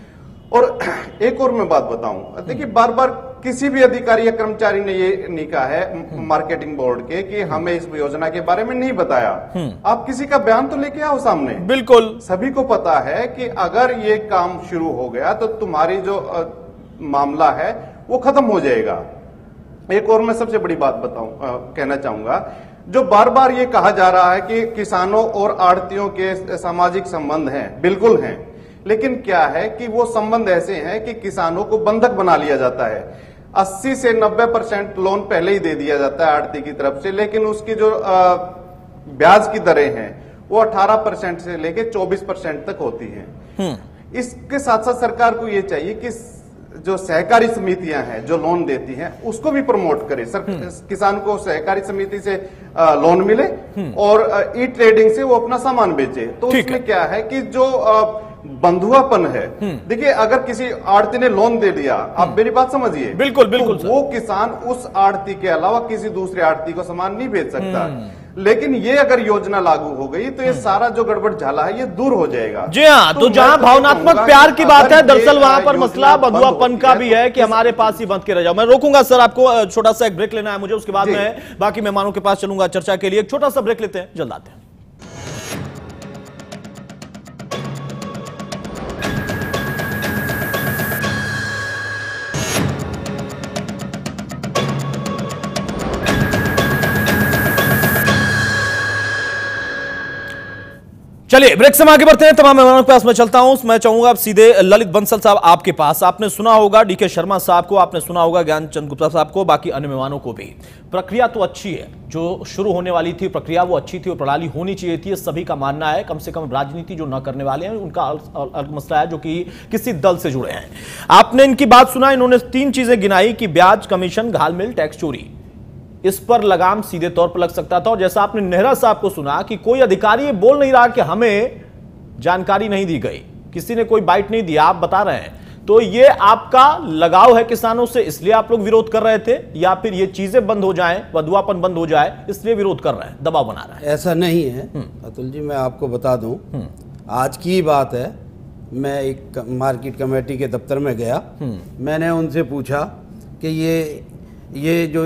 और एक और मैं बात बताऊं, देखिए बार बार किसी भी अधिकारी या कर्मचारी ने ये नहीं कहा है मार्केटिंग बोर्ड के कि हमें इस योजना के बारे में नहीं बताया। आप किसी का बयान तो लेके आओ सामने। बिल्कुल सभी को पता है कि अगर ये काम शुरू हो गया तो तुम्हारी जो मामला है वो खत्म हो जाएगा। एक और मैं सबसे बड़ी बात कहना चाहूंगा, जो बार बार ये कहा जा रहा है कि किसानों और आड़तियों के सामाजिक संबंध हैं, बिल्कुल हैं, लेकिन क्या है कि वो संबंध ऐसे हैं कि किसानों को बंधक बना लिया जाता है। 80 से 90% लोन पहले ही दे दिया जाता है आड़ती की तरफ से, लेकिन उसकी जो ब्याज की दरें हैं वो 18% से लेके 24% तक होती हैं। इसके साथ साथ सरकार को ये चाहिए कि जो सहकारी समितियां हैं जो लोन देती हैं उसको भी प्रमोट करे। किसान को सहकारी समिति से लोन मिले और ई ट्रेडिंग से वो अपना सामान बेचे। तो उसमें क्या है कि जो बंधुआपन है, देखिए अगर किसी आड़ती ने लोन दे दिया, आप मेरी बात समझिए, बिल्कुल बिल्कुल, तो वो किसान उस आड़ती के अलावा किसी दूसरे आड़ती को सामान नहीं बेच सकता। लेकिन ये अगर योजना लागू हो गई तो ये सारा जो गड़बड़ झाला है ये दूर हो जाएगा। जी हाँ, तो जहां भावनात्मक प्यार की बात है, दरअसल वहां पर मसला बंधुआपन का भी है कि हमारे पास ही बंद के रह जाओ। मैं रोकूंगा सर आपको, छोटा सा एक ब्रेक लेना है मुझे, उसके बाद मैं बाकी मेहमानों के पास चलूंगा चर्चा के लिए। एक छोटा सा ब्रेक लेते हैं, जल्द आते हैं। चलिए ब्रेक से आगे बढ़ते हैं। तमाम मेहमानों के पास मैं चलता हूं। मैं चाहूंगा आप सीधे ललित बंसल साहब आपके पास। आपने सुना होगा डीके शर्मा साहब को, आपने सुना होगा ज्ञानचंद गुप्ता साहब को, बाकी अन्य मेहमानों को भी। प्रक्रिया तो अच्छी है, जो शुरू होने वाली थी प्रक्रिया वो अच्छी थी और प्रणाली होनी चाहिए थी, सभी का मानना है। कम से कम राजनीति जो न करने वाले हैं उनका अलग मसला है, जो कि किसी दल से जुड़े हैं। आपने इनकी बात सुना, इन्होंने 3 चीजें गिनाई कि ब्याज, कमीशन, घालमेल, टैक्स चोरी, इस पर लगाम सीधे तौर पर लग सकता था। और जैसा आपने नेहरा साहब को सुना कि कोई अधिकारी ये बोल नहीं रहा कि हमें जानकारी नहीं दी गई, किसी ने कोई बाइट नहीं दिया, आप बता रहे हैं, तो ये आपका लगाव है किसानों से, इसलिए आप लोग विरोध कर रहे थे, या फिर ये चीजें बंद हो जाएं, बंधुआपन बंद हो जाए इसलिए विरोध कर रहे हैं, दबाव बना रहे हैं? ऐसा नहीं है अतुल जी, मैं आपको बता दूं, आज की बात है, मैं एक मार्केट कमेटी के दफ्तर में गया, मैंने उनसे पूछा कि ये जो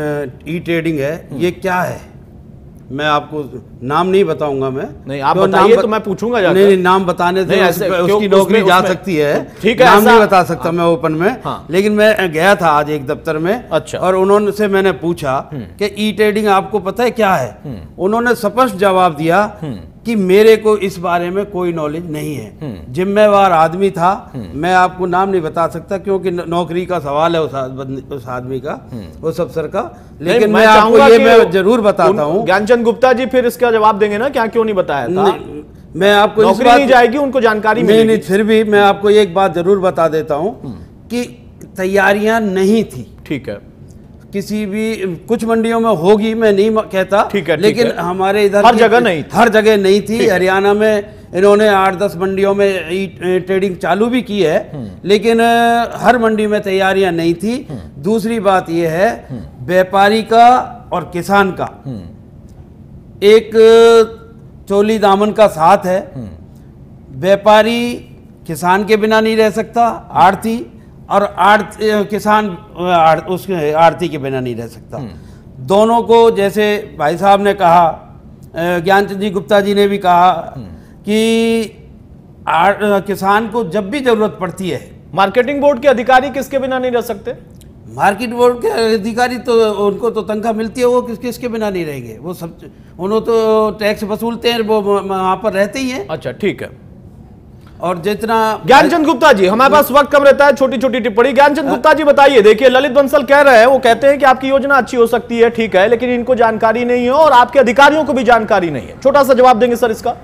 ई ट्रेडिंग है ये क्या है। मैं आपको नाम नहीं बताऊंगा, मैं नहीं, आप बताइए तो मैं पूछूंगा जाकर। नहीं, नाम बताने से उसकी नौकरी जा सकती है, ठीक है, नाम नहीं बता सकता मैं ओपन में। हाँ। लेकिन मैं गया था आज एक दफ्तर में, अच्छा, और उन्होंने से मैंने पूछा कि ई ट्रेडिंग आपको पता है क्या है। उन्होंने स्पष्ट जवाब दिया कि मेरे को इस बारे में कोई नॉलेज नहीं है। जिम्मेवार आदमी था, मैं आपको नाम नहीं बता सकता क्योंकि नौकरी का सवाल है उस आदमी का, उस अफसर का, लेकिन मैं आपको ये मैं जरूर बताता हूँ। ज्ञानचंद गुप्ता जी फिर इसका जवाब देंगे ना, क्या क्यों नहीं बताया था? मैं आपको नौकरी नहीं जाएगी, उनको जानकारी नहीं, फिर भी मैं आपको एक बात जरूर बता देता हूँ कि तैयारियां नहीं थी। ठीक है, किसी भी कुछ मंडियों में होगी, मैं नहीं कहता, ठीक है, लेकिन हमारे इधर हर जगह नहीं, हर जगह नहीं थी। हरियाणा में इन्होंने 8-10 मंडियों में ई ट्रेडिंग चालू भी की है, लेकिन हर मंडी में तैयारियां नहीं थी। दूसरी बात यह है, व्यापारी का और किसान का एक चोली दामन का साथ है। व्यापारी किसान के बिना नहीं रह सकता, आड़ती, और किसान उसके आड़ती के बिना नहीं रह सकता। दोनों को, जैसे भाई साहब ने कहा, ज्ञानचंद जी गुप्ता जी ने भी कहा कि किसान को जब भी जरूरत पड़ती है। मार्केटिंग बोर्ड के अधिकारी किसके बिना नहीं रह सकते? मार्केट बोर्ड के अधिकारी तो उनको तो तनख्वाह मिलती है, वो किसके बिना नहीं रहेंगे? वो सब उन्होंने तो टैक्स वसूलते हैं, वो वहाँ पर रहते ही हैं। अच्छा, ठीक है। और जितना ज्ञानचंद गुप्ता जी, हमारे पास वक्त कम रहता है, छोटी छोटी टिप्पणी। ज्ञानचंद गुप्ता जी बताइए, देखिए ललित बंसल कह रहे हैं, वो कहते हैं कि आपकी योजना अच्छी हो सकती है, ठीक है, लेकिन इनको जानकारी नहीं है और आपके अधिकारियों को भी जानकारी नहीं है। छोटा सा जवाब देंगे सर इसका?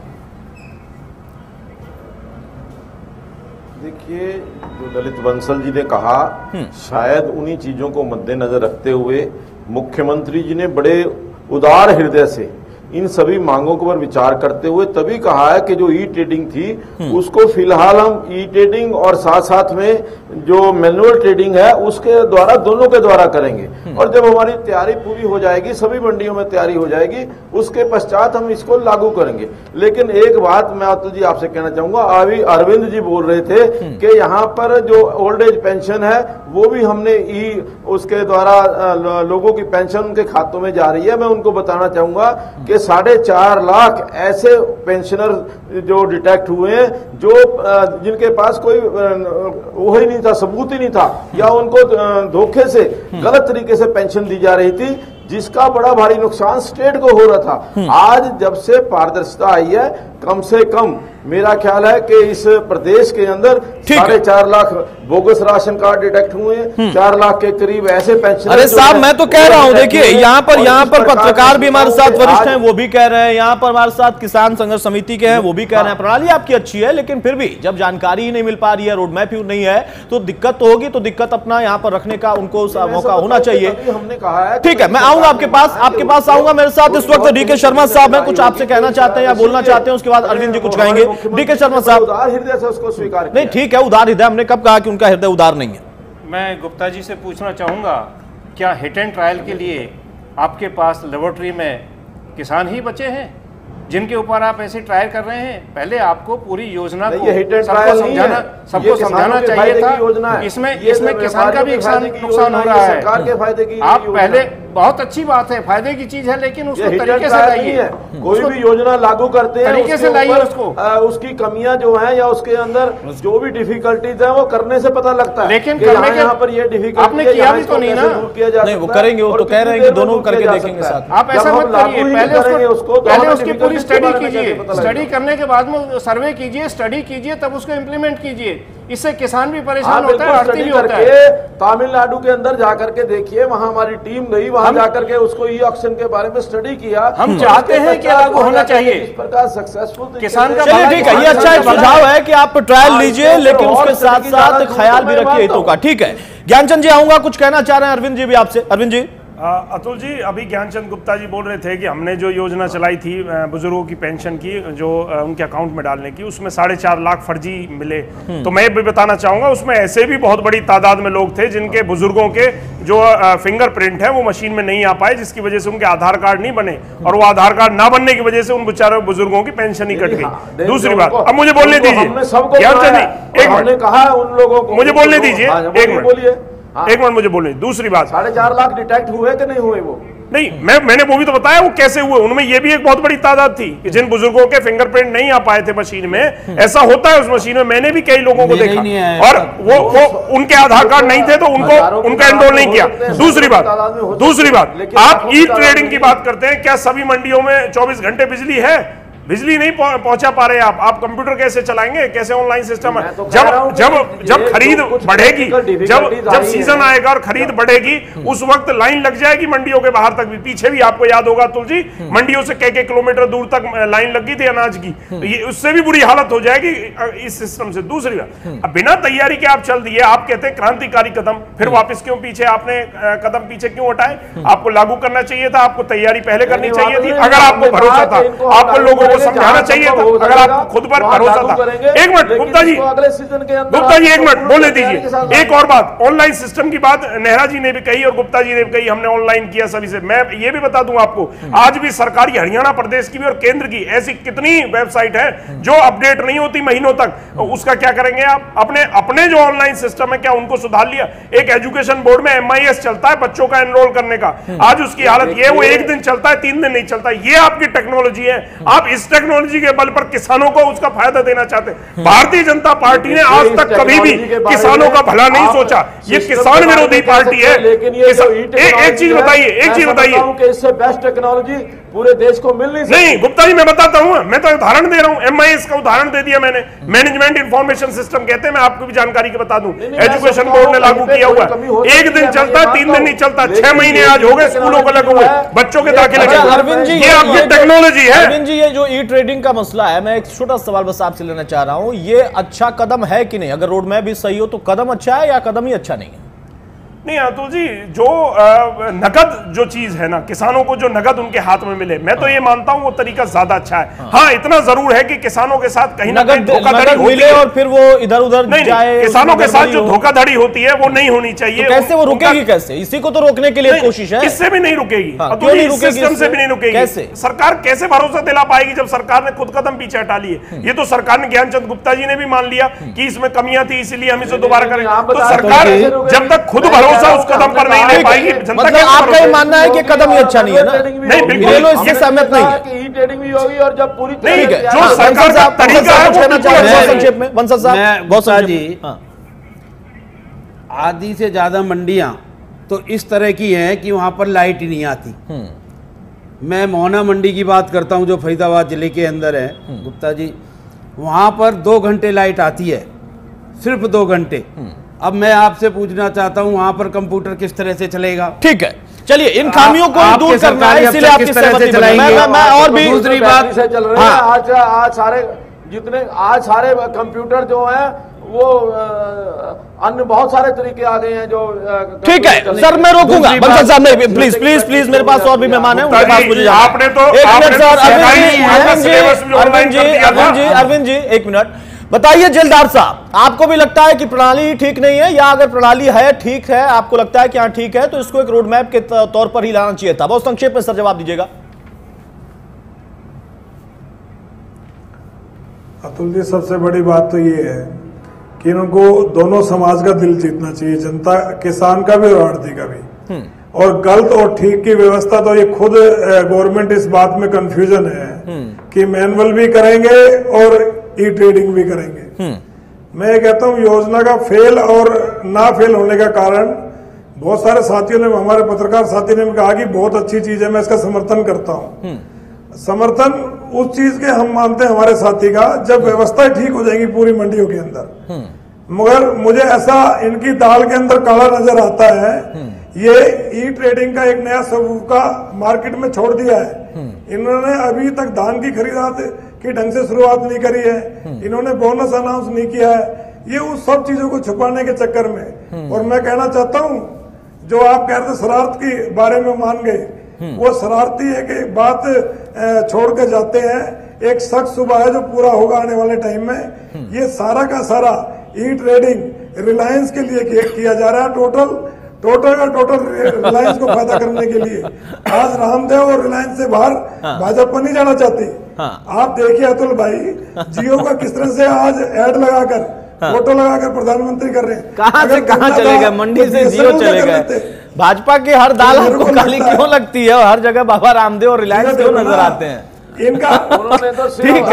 देखिए, जो ललित बंसल जी ने कहा, शायद उन्हीं चीजों को मद्देनजर रखते हुए मुख्यमंत्री जी ने बड़े उदार हृदय से इन सभी मांगों पर विचार करते हुए तभी कहा है कि जो ई ट्रेडिंग थी उसको फिलहाल हम ई ट्रेडिंग और साथ साथ में जो मैनुअल ट्रेडिंग है उसके द्वारा, दोनों के द्वारा करेंगे। और जब हमारी तैयारी पूरी हो जाएगी, सभी मंडियों में तैयारी हो जाएगी, उसके पश्चात हम इसको लागू करेंगे। लेकिन एक बात मैं अतुल जी आपसे कहना चाहूंगा, अभी अरविंद जी बोल रहे थे कि यहाँ पर जो ओल्ड एज पेंशन है वो भी हमने उसके द्वारा लोगों की पेंशन उनके खातों में जा रही है। मैं उनको बताना चाहूंगा कि 4.5 लाख ऐसे पेंशनर जो डिटेक्ट हुए हैं जो जिनके पास कोई वो ही नहीं था, सबूत ही नहीं था, या उनको धोखे से गलत तरीके से पेंशन दी जा रही थी, जिसका बड़ा भारी नुकसान स्टेट को हो रहा था। आज जब से पारदर्शिता आई है, कम से कम मेरा ख्याल है कि इस प्रदेश के अंदर 4.5 lakh bogus ration card detect हुए हैं, 4 लाख के करीब ऐसे पेंशन। अरे साहब मैं तो कह रहा हूं, देखिए यहाँ पर पत्रकार भी हमारे साथ वरिष्ठ हैं, वो भी कह रहे हैं, यहाँ पर हमारे साथ किसान संघर्ष समिति के हैं, वो भी कह रहे हैं प्रणाली आपकी अच्छी है, लेकिन फिर भी जब जानकारी ही नहीं मिल पा रही है, रोड मैप ही नहीं है, तो दिक्कत तो होगी। तो दिक्कत अपना यहाँ पर रखने का उनको मौका होना चाहिए। हमने कहा है, ठीक है, मैं आऊंगा आपके पास आऊंगा। मेरे साथ इस वक्त डीके शर्मा साहब हैं, कुछ आपसे कहना चाहते हैं या बोलना चाहते हैं, उसके बाद अरविंद जी कुछ कहेंगे। डीके शर्मा साहब, उदार हृदय से उसको स्वीकार नहीं ठीक है, उदार हृदय, हमने कब कहा कि उनका हृदय उदार नहीं है? मैं गुप्ता जी से पूछना चाहूंगा, क्या हिट एंड ट्रायल के लिए आपके पास लेबोरेटरी में किसान ही बचे हैं जिनके ऊपर आप ऐसे ट्रायल कर रहे हैं? पहले आपको पूरी योजना को सबको समझाना चाहिए था। इसमें किसान का भी नुकसान हो रहा है। सरकार के फायदे की आप पहले, बहुत अच्छी बात है, फायदे की चीज है, लेकिन उसको तरीके से लाइए। कोई भी योजना लागू करते हैं तरीके से लाइए उसको, उसकी कमियां जो हैं या उसके अंदर जो भी डिफिकल्टीज है वो करने से पता लगता है। लेकिन करने के यहाँ पर ये डिफिकल्टी आपने किया भी तो नहीं ना। नहीं, वो करेंगे, वो तो कह रहे हैं कि दोनों करके देखेंगे साथ। आप ऐसा मत करिए, पहले उसकी पूरी स्टडी कीजिए, स्टडी करने के बाद में सर्वे कीजिए, स्टडी कीजिए, तब उसको इम्प्लीमेंट कीजिए। इससे किसान भी परेशान होता है, आड़ती भी होता है। तमिलनाडु के अंदर जाकर के देखिए, वहां हमारी टीम गई, वहां जाकर के उसको ई ऑक्शन के बारे में स्टडी किया। हम चाहते हैं कि लागू होना चाहिए इस प्रकार सक्सेसफुल किसान का। चलिए ठीक है, ये अच्छा सुझाव है कि आप ट्रायल लीजिए, लेकिन उसके साथ साथ ख्याल भी रखिए हितों का। ठीक है, ज्ञानचंद जी आऊंगा, कुछ कहना चाह रहे हैं अरविंद जी भी आपसे। अरविंद जी। अतुल जी, अभी ज्ञानचंद गुप्ता जी बोल रहे थे कि हमने जो योजना चलाई थी बुजुर्गों की पेंशन की, जो उनके अकाउंट में डालने की, उसमें 4.5 लाख फर्जी मिले। तो मैं भी बताना चाहूंगा, उसमें ऐसे भी बहुत बड़ी तादाद में लोग थे जिनके बुजुर्गों के जो फिंगरप्रिंट है वो मशीन में नहीं आ पाए, जिसकी वजह से उनके आधार कार्ड नहीं बने, और वो आधार कार्ड ना बनने की वजह से उन बेचारे बुजुर्गों की पेंशन ही कट गई। दूसरी बात, अब मुझे बोलने दीजिए ज्ञानचंद जी, एक मिनट कहा उन लोगों को मुझे बोलने दीजिए, एक मिनट बोलिए। एक मिनट मुझे बोलने। दूसरी बात, 4.5 लाख डिटेक्ट हुए कि नहीं हुए? वो नहीं, मैंने वो भी तो बताया वो कैसे हुए। उनमें ये भी एक बहुत बड़ी तादाद थी कि जिन बुजुर्गों के फिंगरप्रिंट नहीं आ पाए थे मशीन में। ऐसा होता है उस मशीन में, मैंने भी कई लोगों को देखा, और वो उनके आधार कार्ड नहीं थे तो उनका एनरोल नहीं किया। दूसरी बात, आप ई ट्रेडिंग की बात करते हैं, क्या सभी मंडियों में 24 घंटे बिजली है? बिजली नहीं पहुंचा पा रहे आप कंप्यूटर कैसे चलाएंगे? कैसे ऑनलाइन सिस्टम है? जब खरीद बढ़ेगी, जब सीजन आएगा और खरीद बढ़ेगी, उस वक्त लाइन लग जाएगी मंडियों के बाहर तक भी। पीछे भी आपको याद होगा तुलसी, मंडियों से कई किलोमीटर दूर तक लाइन लगी थी अनाज की, तो ये उससे भी बुरी हालत हो जाएगी इस सिस्टम से। दूसरी बात, अब बिना तैयारी के आप चल दिए, आप कहते हैं क्रांतिकारी कदम, फिर वापस क्यों पीछे आपने कदम पीछे क्यों हटाए? आपको लागू करना चाहिए था, आपको तैयारी पहले करनी चाहिए थी। अगर आपको भरोसा था, आपको लोगों समझाना चाहिए था, अगर आपको खुद पर भरोसा था। एक मिनट गुप्ता जी, एक मिनट बोलने दीजिए। एक और बात, ऑनलाइन सिस्टम की बात नेहरा जी ने भी कही और गुप्ता जी ने भी कही, हमने ऑनलाइन किया सभी से। मैं ये भी बता दूं आपको, आज भी सरकारी हरियाणा प्रदेश की भी और केंद्र की ऐसी कितनी वेबसाइट है जो अपडेट नहीं होती महीनों तक। उसका क्या करेंगे आप? अपने जो ऑनलाइन सिस्टम है, क्या उनको सुधार लिया? एक एजुकेशन बोर्ड में MIS चलता है बच्चों का एनरोल करने का, आज उसकी हालत ये, वो एक दिन चलता है, 3 दिन नहीं चलता। ये आपकी टेक्नोलॉजी है। आप इस टेक्नोलॉजी के बल पर किसानों को उसका फायदा देना चाहते हैं। भारतीय जनता पार्टी ने आज तक कभी भी किसानों का भला नहीं सोचा। ये किसान विरोधी पार्टी है। एक चीज बताइए, इससे बेस्ट टेक्नोलॉजी पूरे देश को मिल नहीं। गुप्ता जी मैं बताता हूं, मैं तो उदाहरण दे रहा हूं, MIS का उदाहरण दे दिया मैंने। मैनेजमेंट इंफॉर्मेशन सिस्टम कहते हैं, मैं आपको भी जानकारी के बता दूं, एजुकेशन बोर्ड ने लागू किया हुआ है। एक दिन चलता, 3 दिन नहीं चलता, 6 महीने आज हो गए स्कूलों को लगे हुए, बच्चों के दाखिले। अरविंद जी, ये आपकी टेक्नोलॉजी है। अरविंद जी, ये जो ई ट्रेडिंग का मसला है, मैं एक छोटा सवाल बस आपसे लेना चाह रहा हूं, ये अच्छा कदम है कि नहीं? अगर रोड मैप भी सही हो तो कदम अच्छा है या कदम ही अच्छा नहीं है? नहीं अतुल जी, जो नगद जो चीज है ना, किसानों को जो नगद उनके हाथ में मिले, मैं तो ये मानता हूं वो तरीका ज्यादा अच्छा है। हाँ, इतना जरूर है कि किसानों के साथ कहीं ना कहीं धोखाधड़ी होती है और फिर वो इधर उधर जाए। किसानों के साथ जो धोखाधड़ी होती है वो नहीं होनी चाहिए। तो कैसे वो रुकेगी? कैसे? इसी को तो रोकने के लिए कोशिश है। इससे भी नहीं रुकेगी, सिस्टम से भी नहीं रुकेगी। कैसे? सरकार कैसे भरोसा दिला पाएगी जब सरकार ने खुद कदम पीछे हटा लिए? ये तो सरकार ने, ज्ञानचंद गुप्ता जी ने भी मान लिया कि इसमें कमियां थी, इसलिए हम इसे दोबारा करें। तो सरकार जब तक खुद भरोसा उस कदम पर नहीं ले पाएगी, मतलब आपका ये मानना है कि कदम ही अच्छा नहीं है ना? नहीं, बिल्कुल इससे सहमत नहीं है। ई ट्रेडिंग भी होगी और जब पूरी नहीं, जो सरकार का तरीका है संक्षेप में बंसल साहब बहुत जी, आधी से ज्यादा मंडियां तो इस तरह की हैं कि वहां पर लाइट ही नहीं आती। मैं मोहना मंडी की बात करता हूं जो फरीदाबाद जिले के अंदर है गुप्ता जी, वहां पर 2 घंटे लाइट आती है, सिर्फ 2 घंटे। अब मैं आपसे पूछना चाहता हूं वहां पर कंप्यूटर किस तरह से चलेगा? ठीक है, चलिए इन खामियों को दूर करना है, इसलिए आप किस तरह से चलाएंगे? मैं और भी दूसरी बात से चल रही है। आज सारे कंप्यूटर जो है वो अन्य बहुत सारे तरीके आ गए हैं जो ठीक है सर, मैं रोकूंगा बंसल साहब। नहीं, प्लीज प्लीज प्लीज, मेरे पास और भी मेहमान हैं, उनके पास मुझे आपने तो अरविंद जी 1 मिनट बताइए। जेलदार साहब, आपको भी लगता है कि प्रणाली ठीक नहीं है, या अगर प्रणाली है ठीक है, आपको लगता है कि हाँ ठीक है, तो इसको एक रोड मैप के तौर पर ही लाना चाहिए था? बहुत संक्षेप में सर जवाब दीजिएगा। अतुल जी, सबसे बड़ी बात तो ये है कि इनको दोनों समाज का दिल जीतना चाहिए, जनता, किसान का भी और आढ़ती का भी। और गलत और ठीक की व्यवस्था तो ये खुद गवर्नमेंट इस बात में कंफ्यूजन है कि मैनुअल भी करेंगे और ई ट्रेडिंग भी करेंगे। मैं ये कहता हूँ योजना का फेल और ना फेल होने का कारण बहुत सारे साथियों ने, हमारे पत्रकार साथी ने कहा कि बहुत अच्छी चीज है, मैं इसका समर्थन करता हूँ। समर्थन उस चीज के हम मानते हैं हमारे साथी का जब व्यवस्था ठीक हो जाएगी पूरी मंडियों के अंदर। मगर मुझे ऐसा इनकी दाल के अंदर काला नजर आता है। ये ई ट्रेडिंग का एक नया सबूका मार्केट में छोड़ दिया है। इन्होंने अभी तक धान की खरीदात की ढंग से शुरुआत नहीं करी है, इन्होंने बोनस अनाउंस नहीं किया है। ये उस सब चीजों को छुपाने के चक्कर में, और मैं कहना चाहता हूँ जो आप कह रहे थे शरारत के बारे में मान गए, वो शरारती है कि बात छोड़ के जाते हैं। एक शख्स सुबह है जो पूरा होगा आने वाले टाइम में। ये सारा का सारा ई ट्रेडिंग रिलायंस के लिए किया जा रहा है, टोटल रिलायंस को फायदा करने के लिए। आज रामदेव और रिलायंस से बाहर भाजपा नहीं जाना चाहती। आप देखिए अतुल भाई, जियो का किस तरह से आज ऐड लगाकर, फोटो लगाकर प्रधानमंत्री कर रहे हैं। कहां से कहां चलेगा? मंडी से जियो चलेगा। भाजपा की हर दाल आपको काली क्यों लगती है? और हर जगह बाबा रामदेव और रिलायंस क्यों नजर आते हैं? इनका उन्होंने तो ठीक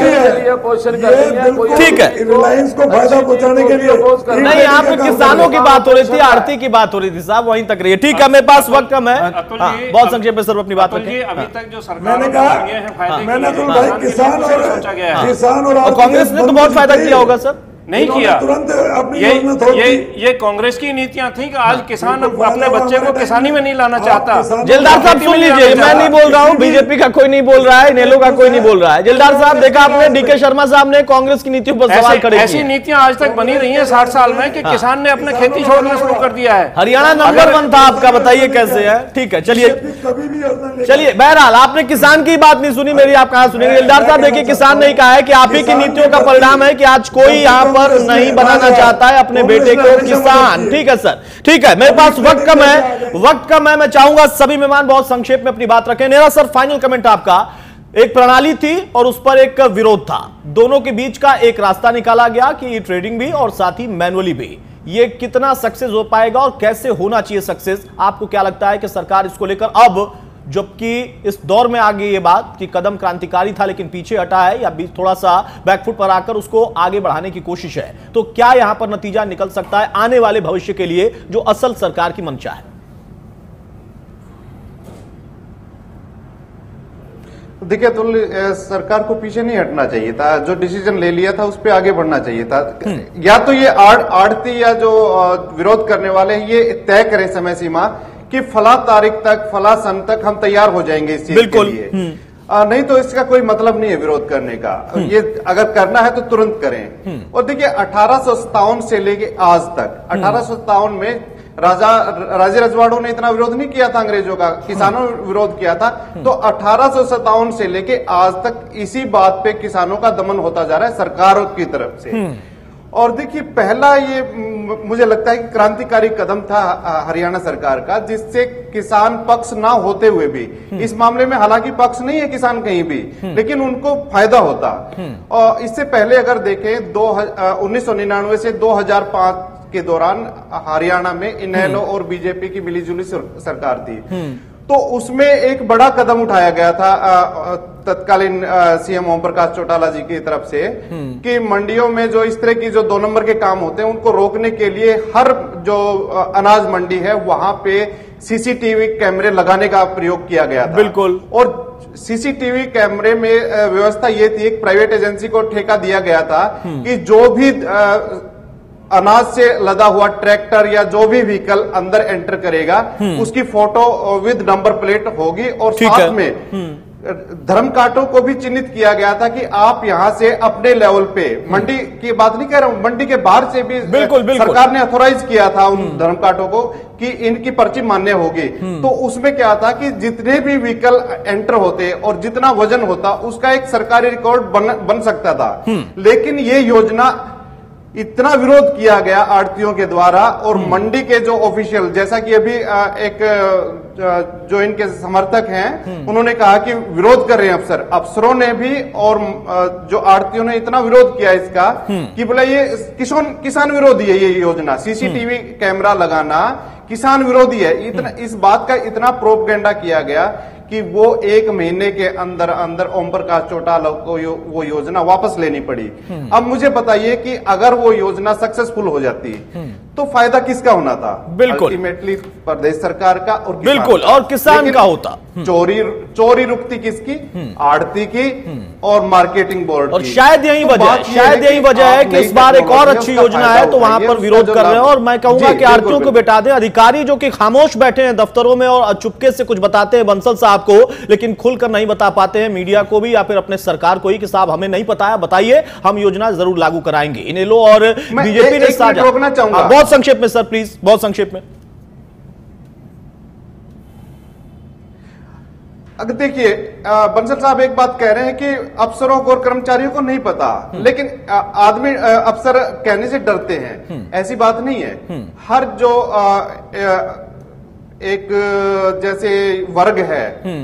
है, रिलायंस को फायदा पहुंचाने के लिए नहीं, यहाँ पे किसानों की बात हो रही थी, आड़ती की बात हो रही थी साहब, वहीं तक रही है। ठीक है, मेरे पास वक्त कम है, बहुत संक्षेप में सर अपनी बात रखें। अभी तक जो सरकार मैंने कहा, मैंने तो भाई किसान और कांग्रेस ने तो बहुत फायदा किया होगा सर। नहीं किया, तुरंत अपनी ये कांग्रेस की नीतियां थी कि आज किसान अपने बच्चे को किसानी में नहीं लाना चाहता। जेलदार साहब सुन लीजिए, मैं नहीं बोल रहा हूँ, बीजेपी का कोई नहीं बोल रहा है, इनेलो का कोई नहीं बोल रहा है। जेलदार साहब, देखा आपने डीके शर्मा साहब ने कांग्रेस की नीतियों पर सवाल खड़े किए। ऐसी नीतियां आज तक बनी रही है 60 साल में कि किसान ने अपने खेती छोड़ना शुरू कर दिया है। हरियाणा नंबर 1 था आपका, बताइए कैसे है? ठीक है, चलिए बहरहाल आपने किसान की बात नहीं सुनी, मेरी आप कहां सुनेंगे? जेलदार साहब देखिए, किसान ने कहा है कि आप ही की नीतियों का परिणाम है कि आज कोई यहाँ पर नहीं बनाना चाहता है अपने बेटे को किसान। ठीक है सर, ठीक है, मेरे पास वक्त कम है, मैं चाहूंगा सभी मेहमान बहुत संक्षेप में अपनी बात रखें। मेरा सर फाइनल कमेंट आपका, एक प्रणाली थी और उस पर एक विरोध था, दोनों के बीच का एक रास्ता निकाला गया कि ई ट्रेडिंग भी और साथ ही मैनुअली भी। ये कितना सक्सेस हो पाएगा और कैसे होना चाहिए सक्सेस? आपको क्या लगता है कि सरकार इसको लेकर, अब जबकि इस दौर में आ गई ये बात कि कदम क्रांतिकारी था लेकिन पीछे हटा है, या थोड़ा सा बैकफुट पर आकर उसको आगे बढ़ाने की कोशिश है, तो क्या यहां पर नतीजा निकल सकता है आने वाले भविष्य के लिए जो असल सरकार की मंशा है? देखिए तो सरकार को पीछे नहीं हटना चाहिए था, जो डिसीजन ले लिया था उस पर आगे बढ़ना चाहिए था। या तो ये आड़ती या जो विरोध करने वाले हैं ये तय करें समय सीमा कि फला तारीख तक, फला सन तक हम तैयार हो जाएंगे इस चीज के लिए। नहीं तो इसका कोई मतलब नहीं है विरोध करने का। ये अगर करना है तो तुरंत करें। और देखिए 1857 से लेके आज तक, 1857 में राजे रजवाड़ों ने इतना विरोध नहीं किया था अंग्रेजों का, किसानों ने विरोध किया था। तो 1857 से लेके आज तक इसी बात पे किसानों का दमन होता जा रहा है सरकारों की तरफ से। और देखिए, पहला ये मुझे लगता है कि क्रांतिकारी कदम था हरियाणा सरकार का, जिससे किसान पक्ष ना होते हुए भी, इस मामले में हालांकि पक्ष नहीं है किसान कहीं भी, लेकिन उनको फायदा होता। और इससे पहले अगर देखें 1999 से 2005 के दौरान हरियाणा में इनेलो और बीजेपी की मिलीजुली सरकार थी, तो उसमें एक बड़ा कदम उठाया गया था तत्कालीन सीएम ओम प्रकाश चौटाला जी की तरफ से कि मंडियों में जो इस तरह की जो 2 नंबर के काम होते हैं उनको रोकने के लिए हर जो अनाज मंडी है वहां पे सीसीटीवी कैमरे लगाने का प्रयोग किया गया था। बिल्कुल। और सीसीटीवी कैमरे में व्यवस्था ये थी, एक प्राइवेट एजेंसी को ठेका दिया गया था कि जो भी अनाज से लदा हुआ ट्रैक्टर या जो भी व्हीकल अंदर एंटर करेगा उसकी फोटो विद नंबर प्लेट होगी। और साथ में धर्म कांटों को भी चिन्हित किया गया था कि आप यहां से अपने लेवल पे, मंडी की बात नहीं कह रहा हूं, मंडी के बाहर से भी बिल्कुल, बिल्कुल। सरकार ने अथोराइज किया था उन धर्म कांटों को कि इनकी पर्ची मान्य होगी। तो उसमें क्या था कि जितने भी व्हीकल एंटर होते और जितना वजन होता उसका एक सरकारी रिकॉर्ड बन सकता था। लेकिन ये योजना इतना विरोध किया गया आड़तियों के द्वारा और मंडी के जो ऑफिशियल, जैसा कि अभी एक जो इनके समर्थक हैं उन्होंने कहा कि विरोध कर रहे हैं अफसरों ने भी, और जो आड़तियों ने इतना विरोध किया इसका कि बोला ये किसान विरोधी है, ये योजना सीसीटीवी कैमरा लगाना किसान विरोधी है। इतना इस बात का इतना प्रोपगेंडा किया गया कि वो 1 महीने के अंदर अंदर ओम प्रकाश चौटाला को वो योजना वापस लेनी पड़ी। अब मुझे बताइए कि अगर वो योजना सक्सेसफुल हो जाती तो फायदा किसका होना था? बिल्कुल, अल्टीमेटली प्रदेश सरकार का और बिल्कुल, और किसान का होता। चोरी रुकती किसकी? आड़ती की और मार्केटिंग बोर्ड और की। शायद यही वजह है कि इस बार एक और अच्छी योजना है तो वहां पर विरोध कर रहे हैं। और मैं कहूंगा कि आड़तियों को बिठा दें, अधिकारी जो कि खामोश बैठे हैं दफ्तरों में और चुपके से कुछ बताते हैं बंसल साहब को, लेकिन खुलकर नहीं बता पाते हैं मीडिया को भी या फिर अपने सरकार को ही कि साहब हमें नहीं पता है, बताइए, हम योजना जरूर लागू कराएंगे। इनेलो और बीजेपी ने साझा। रोकना चाहूंगा बहुत संक्षेप में सर, प्लीज, बहुत संक्षेप में। अगर देखिए, बंसल साहब एक बात कह रहे हैं कि अफसरों को और कर्मचारियों को नहीं पता, लेकिन आदमी अफसर कहने से डरते हैं, ऐसी बात नहीं है। हर जो एक जैसे वर्ग है,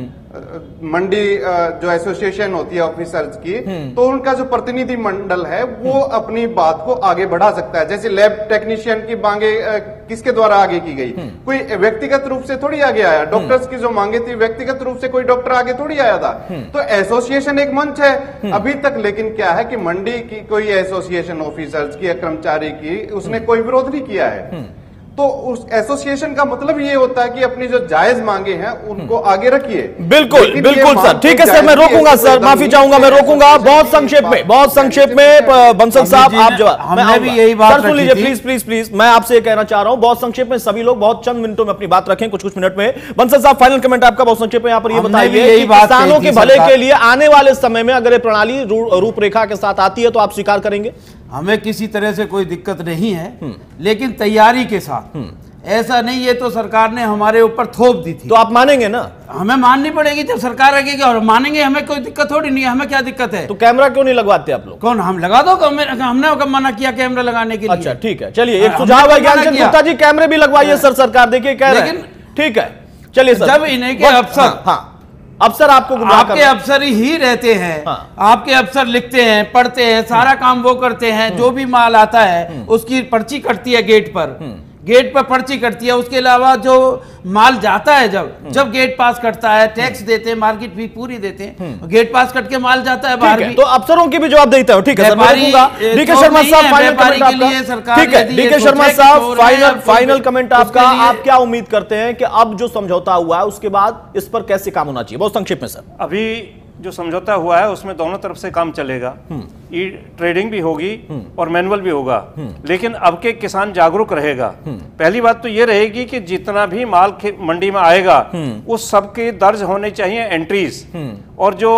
मंडी जो एसोसिएशन होती है ऑफिसर्स की, तो उनका जो प्रतिनिधि मंडल है वो अपनी बात को आगे बढ़ा सकता है। जैसे लैब टेक्नीशियन की मांगे किसके द्वारा आगे की गई? कोई व्यक्तिगत रूप से थोड़ी आगे आया। डॉक्टर्स की जो मांगे थी व्यक्तिगत रूप से कोई डॉक्टर आगे थोड़ी आया था। तो एसोसिएशन एक मंच है अभी तक, लेकिन क्या है कि मंडी की कोई एसोसिएशन ऑफिसर्स की या कर्मचारी की उसने कोई विरोध नहीं किया है। तो उस एसोसिएशन का मतलब ये होता है कि अपनी जो जायज मांगे हैं उनको आगे रखिए। बिल्कुल बिल्कुल सर, ठीक है सर, मैं रोकूंगा सर, माफी चाहूंगा, मैं रोकूंगा। बहुत संक्षेप में बंसल साहब आप जवाब। हमने भी यही बात सुन लीजिए प्लीज प्लीज प्लीज, मैं आपसे ये कहना चाह रहा हूं, बहुत संक्षेप में, सभी लोग बहुत चंद मिनटों में अपनी बात रखें, कुछ मिनट में। बंसल साहब फाइनल कमेंट आपका बहुत संक्षेप में यहाँ पर ये बताइए कि किसानों के भले के लिए आने वाले समय में अगर ये प्रणाली रूपरेखा के साथ आती है तो आप स्वीकार करेंगे? हमें किसी तरह से कोई दिक्कत नहीं है, लेकिन तैयारी के साथ। ऐसा नहीं है तो सरकार ने हमारे ऊपर थोप दी थी तो आप मानेंगे ना? हमें माननी पड़ेगी जब सरकार आएगी और मानेंगे, हमें कोई दिक्कत थोड़ी नहीं है। हमें क्या दिक्कत है? तो कैमरा क्यों नहीं लगवाते आप लोग? कौन? हम लगा दो, हमने कब मना किया कैमरा लगाने के लिए? अच्छा ठीक है, चलिए एक सुझाव है ज्ञानचंद गुप्ता जी, कैमरे भी लगवाइए सर, सरकार देखिए कह रहे हैं। ठीक है चलिए सर। जब इन्हें के अफसर, हाँ अफसर आपको आपके अफसर ही रहते हैं, आपके अफसर लिखते हैं, पढ़ते हैं, सारा काम वो करते हैं, जो भी माल आता है उसकी पर्ची कटती है गेट पर, गेट पर पर्ची कटती है। उसके अलावा जो माल जाता है जब गेट पास कटता है, टैक्स देते हैं, मार्केट भी पूरी देते हैं, गेट पास कट के माल जाता है बाहर भी। तो अफसरों की भी जवाब देता हूं। ठीक है सर, मैं रखूंगा। डीके शर्मा साहब फाइनल कमेंट आपका। ठीक है डीके शर्मा साहब फाइनल कमेंट आपका। आप क्या उम्मीद करते हैं कि अब जो समझौता हुआ है उसके बाद इस पर कैसे काम होना चाहिए? बहुत संक्षेप में सर। अभी जो समझौता हुआ है उसमें दोनों तरफ से काम चलेगा, ई ट्रेडिंग भी होगी और मैनुअल भी होगा, लेकिन अब के किसान जागरूक रहेगा। पहली बात तो ये रहेगी कि जितना भी माल मंडी में आएगा उस सब के दर्ज होने चाहिए एंट्रीज, और जो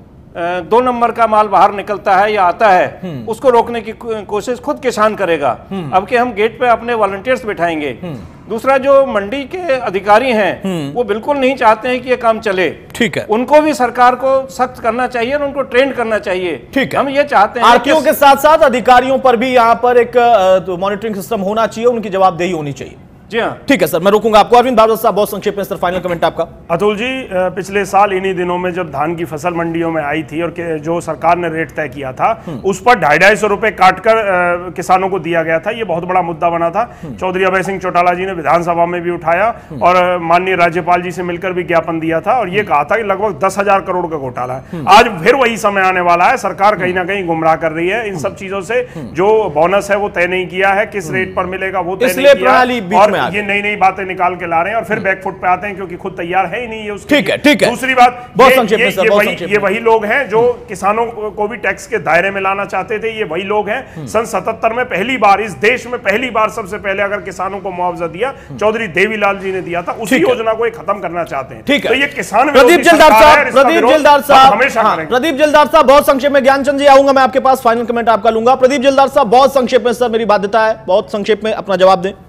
2 नंबर का माल बाहर निकलता है या आता है उसको रोकने की कोशिश खुद किसान करेगा। अब के हम गेट पे अपने वॉलंटियर्स बिठाएंगे, दूसरा जो मंडी के अधिकारी हैं वो बिल्कुल नहीं चाहते हैं कि ये काम चले। ठीक है, उनको भी सरकार को सख्त करना चाहिए और उनको ट्रेन करना चाहिए। ठीक है, हम ये चाहते हैं आरटीओ के साथ साथ अधिकारियों पर भी यहाँ पर एक मॉनिटरिंग सिस्टम होना चाहिए, उनकी जवाबदेही होनी चाहिए। जी हाँ, ठीक है सर, मैं रोकूंगा आपको। अरविंद भारद्वाज साहब, बहुत संक्षेप में सर फाइनल कमेंट आपका। अतुल जी, पिछले साल इन्हीं दिनों में जब धान की फसल मंडियों में आई थी और जो सरकार ने रेट तय किया था उस पर 250 रुपए काटकर किसानों को दिया गया था, ये बहुत बड़ा मुद्दा बना था। चौधरी अभय सिंह चौटाला जी ने विधानसभा में भी उठाया और माननीय राज्यपाल जी से मिलकर भी ज्ञापन दिया था और ये कहा था कि लगभग 10,000 करोड़ का घोटाला है। आज फिर वही समय आने वाला है, सरकार कहीं ना कहीं गुमराह कर रही है इन सब चीजों से। जो बोनस है वो तय नहीं किया है, किस रेट पर मिलेगा वो तय नहीं किया, और ये नई नई बातें निकाल के ला रहे हैं और फिर बैकफुट पे आते हैं क्योंकि खुद तैयार है ही नहीं है उसके। ठीक है, ठीक है। दूसरी बात, ये वही लोग हैं जो किसानों को भी टैक्स के दायरे में लाना चाहते थे। ये वही लोग हैं। सन 77 में पहली बार इस देश में सबसे पहले अगर किसानों को मुआवजा दिया चौधरी देवीलाल जी ने दिया था, उसी योजना को खत्म करना चाहते हैं। ठीक है, तो ये किसान प्रदीप जलदार साहब, हमेशा प्रदीप जलदार साहब बहुत संक्षेप में। ज्ञानचंद जी आऊंगा मैं आपके पास, फाइनल कमेंट आपका लूंगा। प्रदीप जलदार साहब बहुत संक्षेप में, सर मेरी बाध्यता है, बहुत संक्षेप में अपना जवाब दें।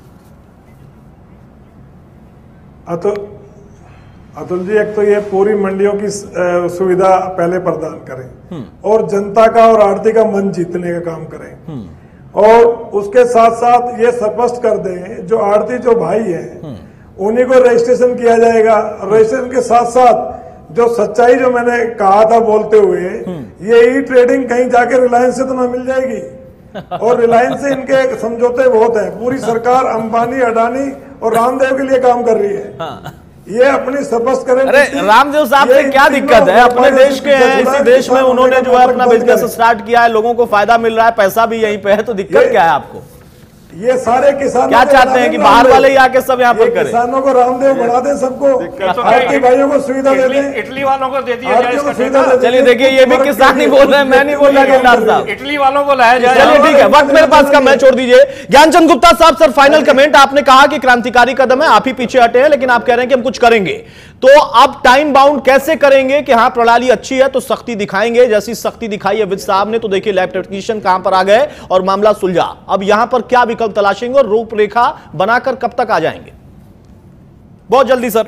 अतुल जी, एक तो ये पूरी मंडियों की सुविधा पहले प्रदान करें और जनता का और आड़ती का मन जीतने का काम करें और उसके साथ साथ ये स्पष्ट कर दें जो आड़ती जो भाई हैं उन्हीं को रजिस्ट्रेशन किया जाएगा। रजिस्ट्रेशन के साथ साथ जो सच्चाई जो मैंने कहा था बोलते हुए, ये ई ट्रेडिंग कहीं जाके रिलायंस से तो ना मिल जाएगी और रिलायंस से इनके समझौते बहुत है। पूरी सरकार अंबानी, अडानी और रामदेव के लिए काम कर रही है। हाँ। ये अपनी स्पष्ट करें। अरे रामदेव साहब से क्या दिक्कत है? अपने देश के हैं, इसी देश में उन्होंने जो है अपना बिजनेस स्टार्ट किया है, लोगों को फायदा मिल रहा है, पैसा भी यहीं पे है, तो दिक्कत क्या है आपको? ये सारे किसान क्या चाहते हैं कि बाहर वाले ही आके सब यहाँ पर करें? किसानों को रामदेव बढ़ा दें, सबको आरती भाइयों को सुविधा दे दें, इटली वालों को दे दिया जाए। चलिए देखिए, ये भी किसान ही बोल रहे हैं, मैं नहीं बोल रहा जलदार साहब। इटली वालों को लाया जाए। चलिए ठीक है, वक्त मेरे पास कम है, छोड़ दीजिए। ज्ञानचंद गुप्ता साहब, सर फाइनल कमेंट। आपने कहा कि क्रांतिकारी कदम है, आप ही पीछे हटे हैं, लेकिन आप कह रहे हैं कि हम कुछ करेंगे, तो अब टाइम बाउंड कैसे करेंगे कि हाँ प्रणाली अच्छी है तो सख्ती दिखाएंगे? जैसी सख्ती दिखाई है विद साहब ने, तो देखिए लैब टेक्नीशियन कहां पर आ गए और मामला सुलझा। अब यहां पर क्या विकल्प तलाशेंगे और रूपरेखा बनाकर कब तक आ जाएंगे? बहुत जल्दी सर।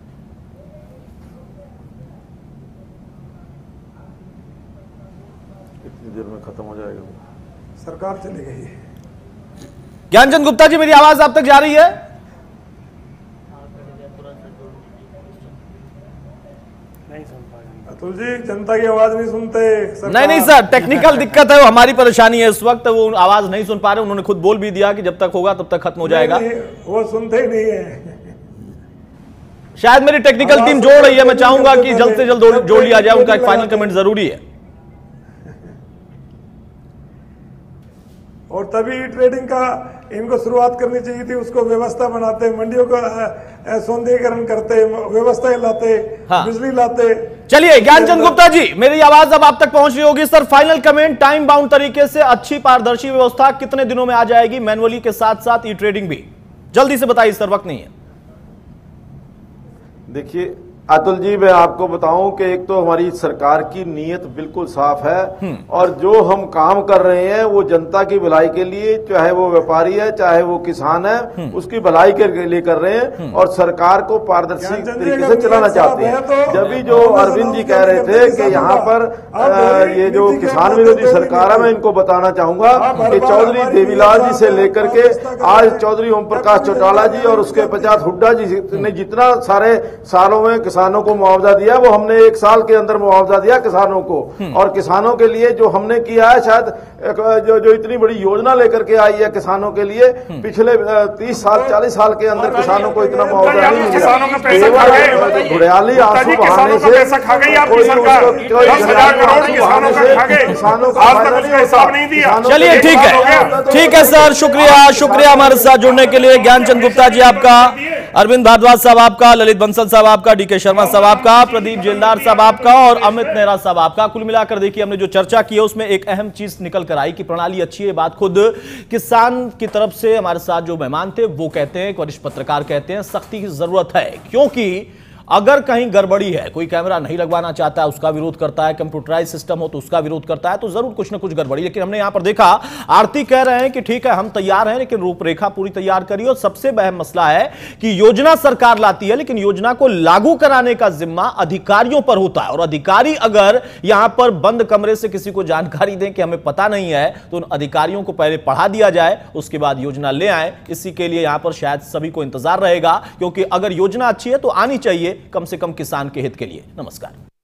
कितनी देर में खत्म हो जाएगा? सरकार चली गई है। ज्ञानचंद गुप्ता जी, मेरी आवाज आप तक जा रही है? अतुल जी, जनता की आवाज नहीं सुनते। नहीं सर, टेक्निकल दिक्कत है, वो हमारी परेशानी है इस वक्त, वो आवाज नहीं सुन पा रहे। उन्होंने खुद बोल भी दिया कि जब तक होगा तब तक खत्म हो जाएगा। वो सुनते ही नहीं है। शायद मेरी टेक्निकल टीम जोड़ रही है, मैं चाहूंगा कि जल्द से जल्द जोड़ लिया जाए, उनका एक फाइनल कमेंट जरूरी है। और तभी ट्रेडिंग का इनको शुरुआत करनी चाहिए थी, उसको व्यवस्था बनाते, मंडियों का सौंदर्यीकरण करते, व्यवस्थाएं लाते, हाँ। बिजली लाते। चलिए ज्ञानचंद गुप्ता जी, मेरी आवाज अब आप तक पहुंच रही होगी। Sir final comment, time bound तरीके से अच्छी पारदर्शी व्यवस्था कितने दिनों में आ जाएगी? मैनुअली के साथ साथ ई ट्रेडिंग भी जल्दी से बताइए सर, वक्त नहीं है। देखिए अतुल जी, मैं आपको बताऊं कि एक तो हमारी सरकार की नीयत बिल्कुल साफ है और जो हम काम कर रहे हैं वो जनता की भलाई के लिए, चाहे वो व्यापारी है चाहे वो किसान है, उसकी भलाई के लिए कर रहे हैं और सरकार को पारदर्शी तरीके से चलाना चाहते हैं। जब भी जो अरविंद जी कह रहे थे कि यहाँ पर ये जो किसान विरोधी सरकार है, मैं इनको बताना चाहूंगा कि चौधरी देवीलाल जी से लेकर के आज चौधरी ओम प्रकाश चौटाला जी और उसके पश्चात हुड्डा जी ने जितना सारे सालों में किसानों को मुआवजा दिया, वो हमने एक साल के अंदर मुआवजा दिया किसानों को। और किसानों के लिए जो हमने किया है, शायद जो इतनी बड़ी योजना लेकर के आई है किसानों के लिए, पिछले 30 साल 40 साल के अंदर किसानों को इतना मुआवजा नहीं मिला। घुड़ियाली आंसू बहाने से किसानों का चलिए ठीक है सर, शुक्रिया हमारे साथ जुड़ने के लिए। ज्ञानचंद गुप्ता जी आपका, अरविंद भारद्वाज साहब आपका, ललित बंसल साहब आपका, डीके शर्मा साहब आपका, प्रदीप जेलदार साहब आपका और अमित नेहरा साहब आपका। कुल मिलाकर देखिए हमने जो चर्चा की है उसमें एक अहम चीज निकल कर आई कि प्रणाली अच्छी है। बात खुद किसान की तरफ से हमारे साथ जो मेहमान थे वो कहते हैं, वरिष्ठ पत्रकार कहते हैं सख्ती की जरूरत है, क्योंकि अगर कहीं गड़बड़ी है, कोई कैमरा नहीं लगवाना चाहता है उसका विरोध करता है, कंप्यूटराइज सिस्टम हो तो उसका विरोध करता है, तो जरूर कुछ ना कुछ गड़बड़ी। लेकिन हमने यहां पर देखा आरती कह रहे हैं कि ठीक है हम तैयार हैं, लेकिन रूपरेखा पूरी तैयार करिए। और सबसे अहम मसला है कि योजना सरकार लाती है, लेकिन योजना को लागू कराने का जिम्मा अधिकारियों पर होता है। और अधिकारी अगर यहां पर बंद कमरे से किसी को जानकारी दें कि हमें पता नहीं है, तो उन अधिकारियों को पहले पढ़ा दिया जाए, उसके बाद योजना ले आए। इसी के लिए यहां पर शायद सभी को इंतजार रहेगा, क्योंकि अगर योजना अच्छी है तो आनी चाहिए कम से कम किसान के हित के लिए। नमस्कार।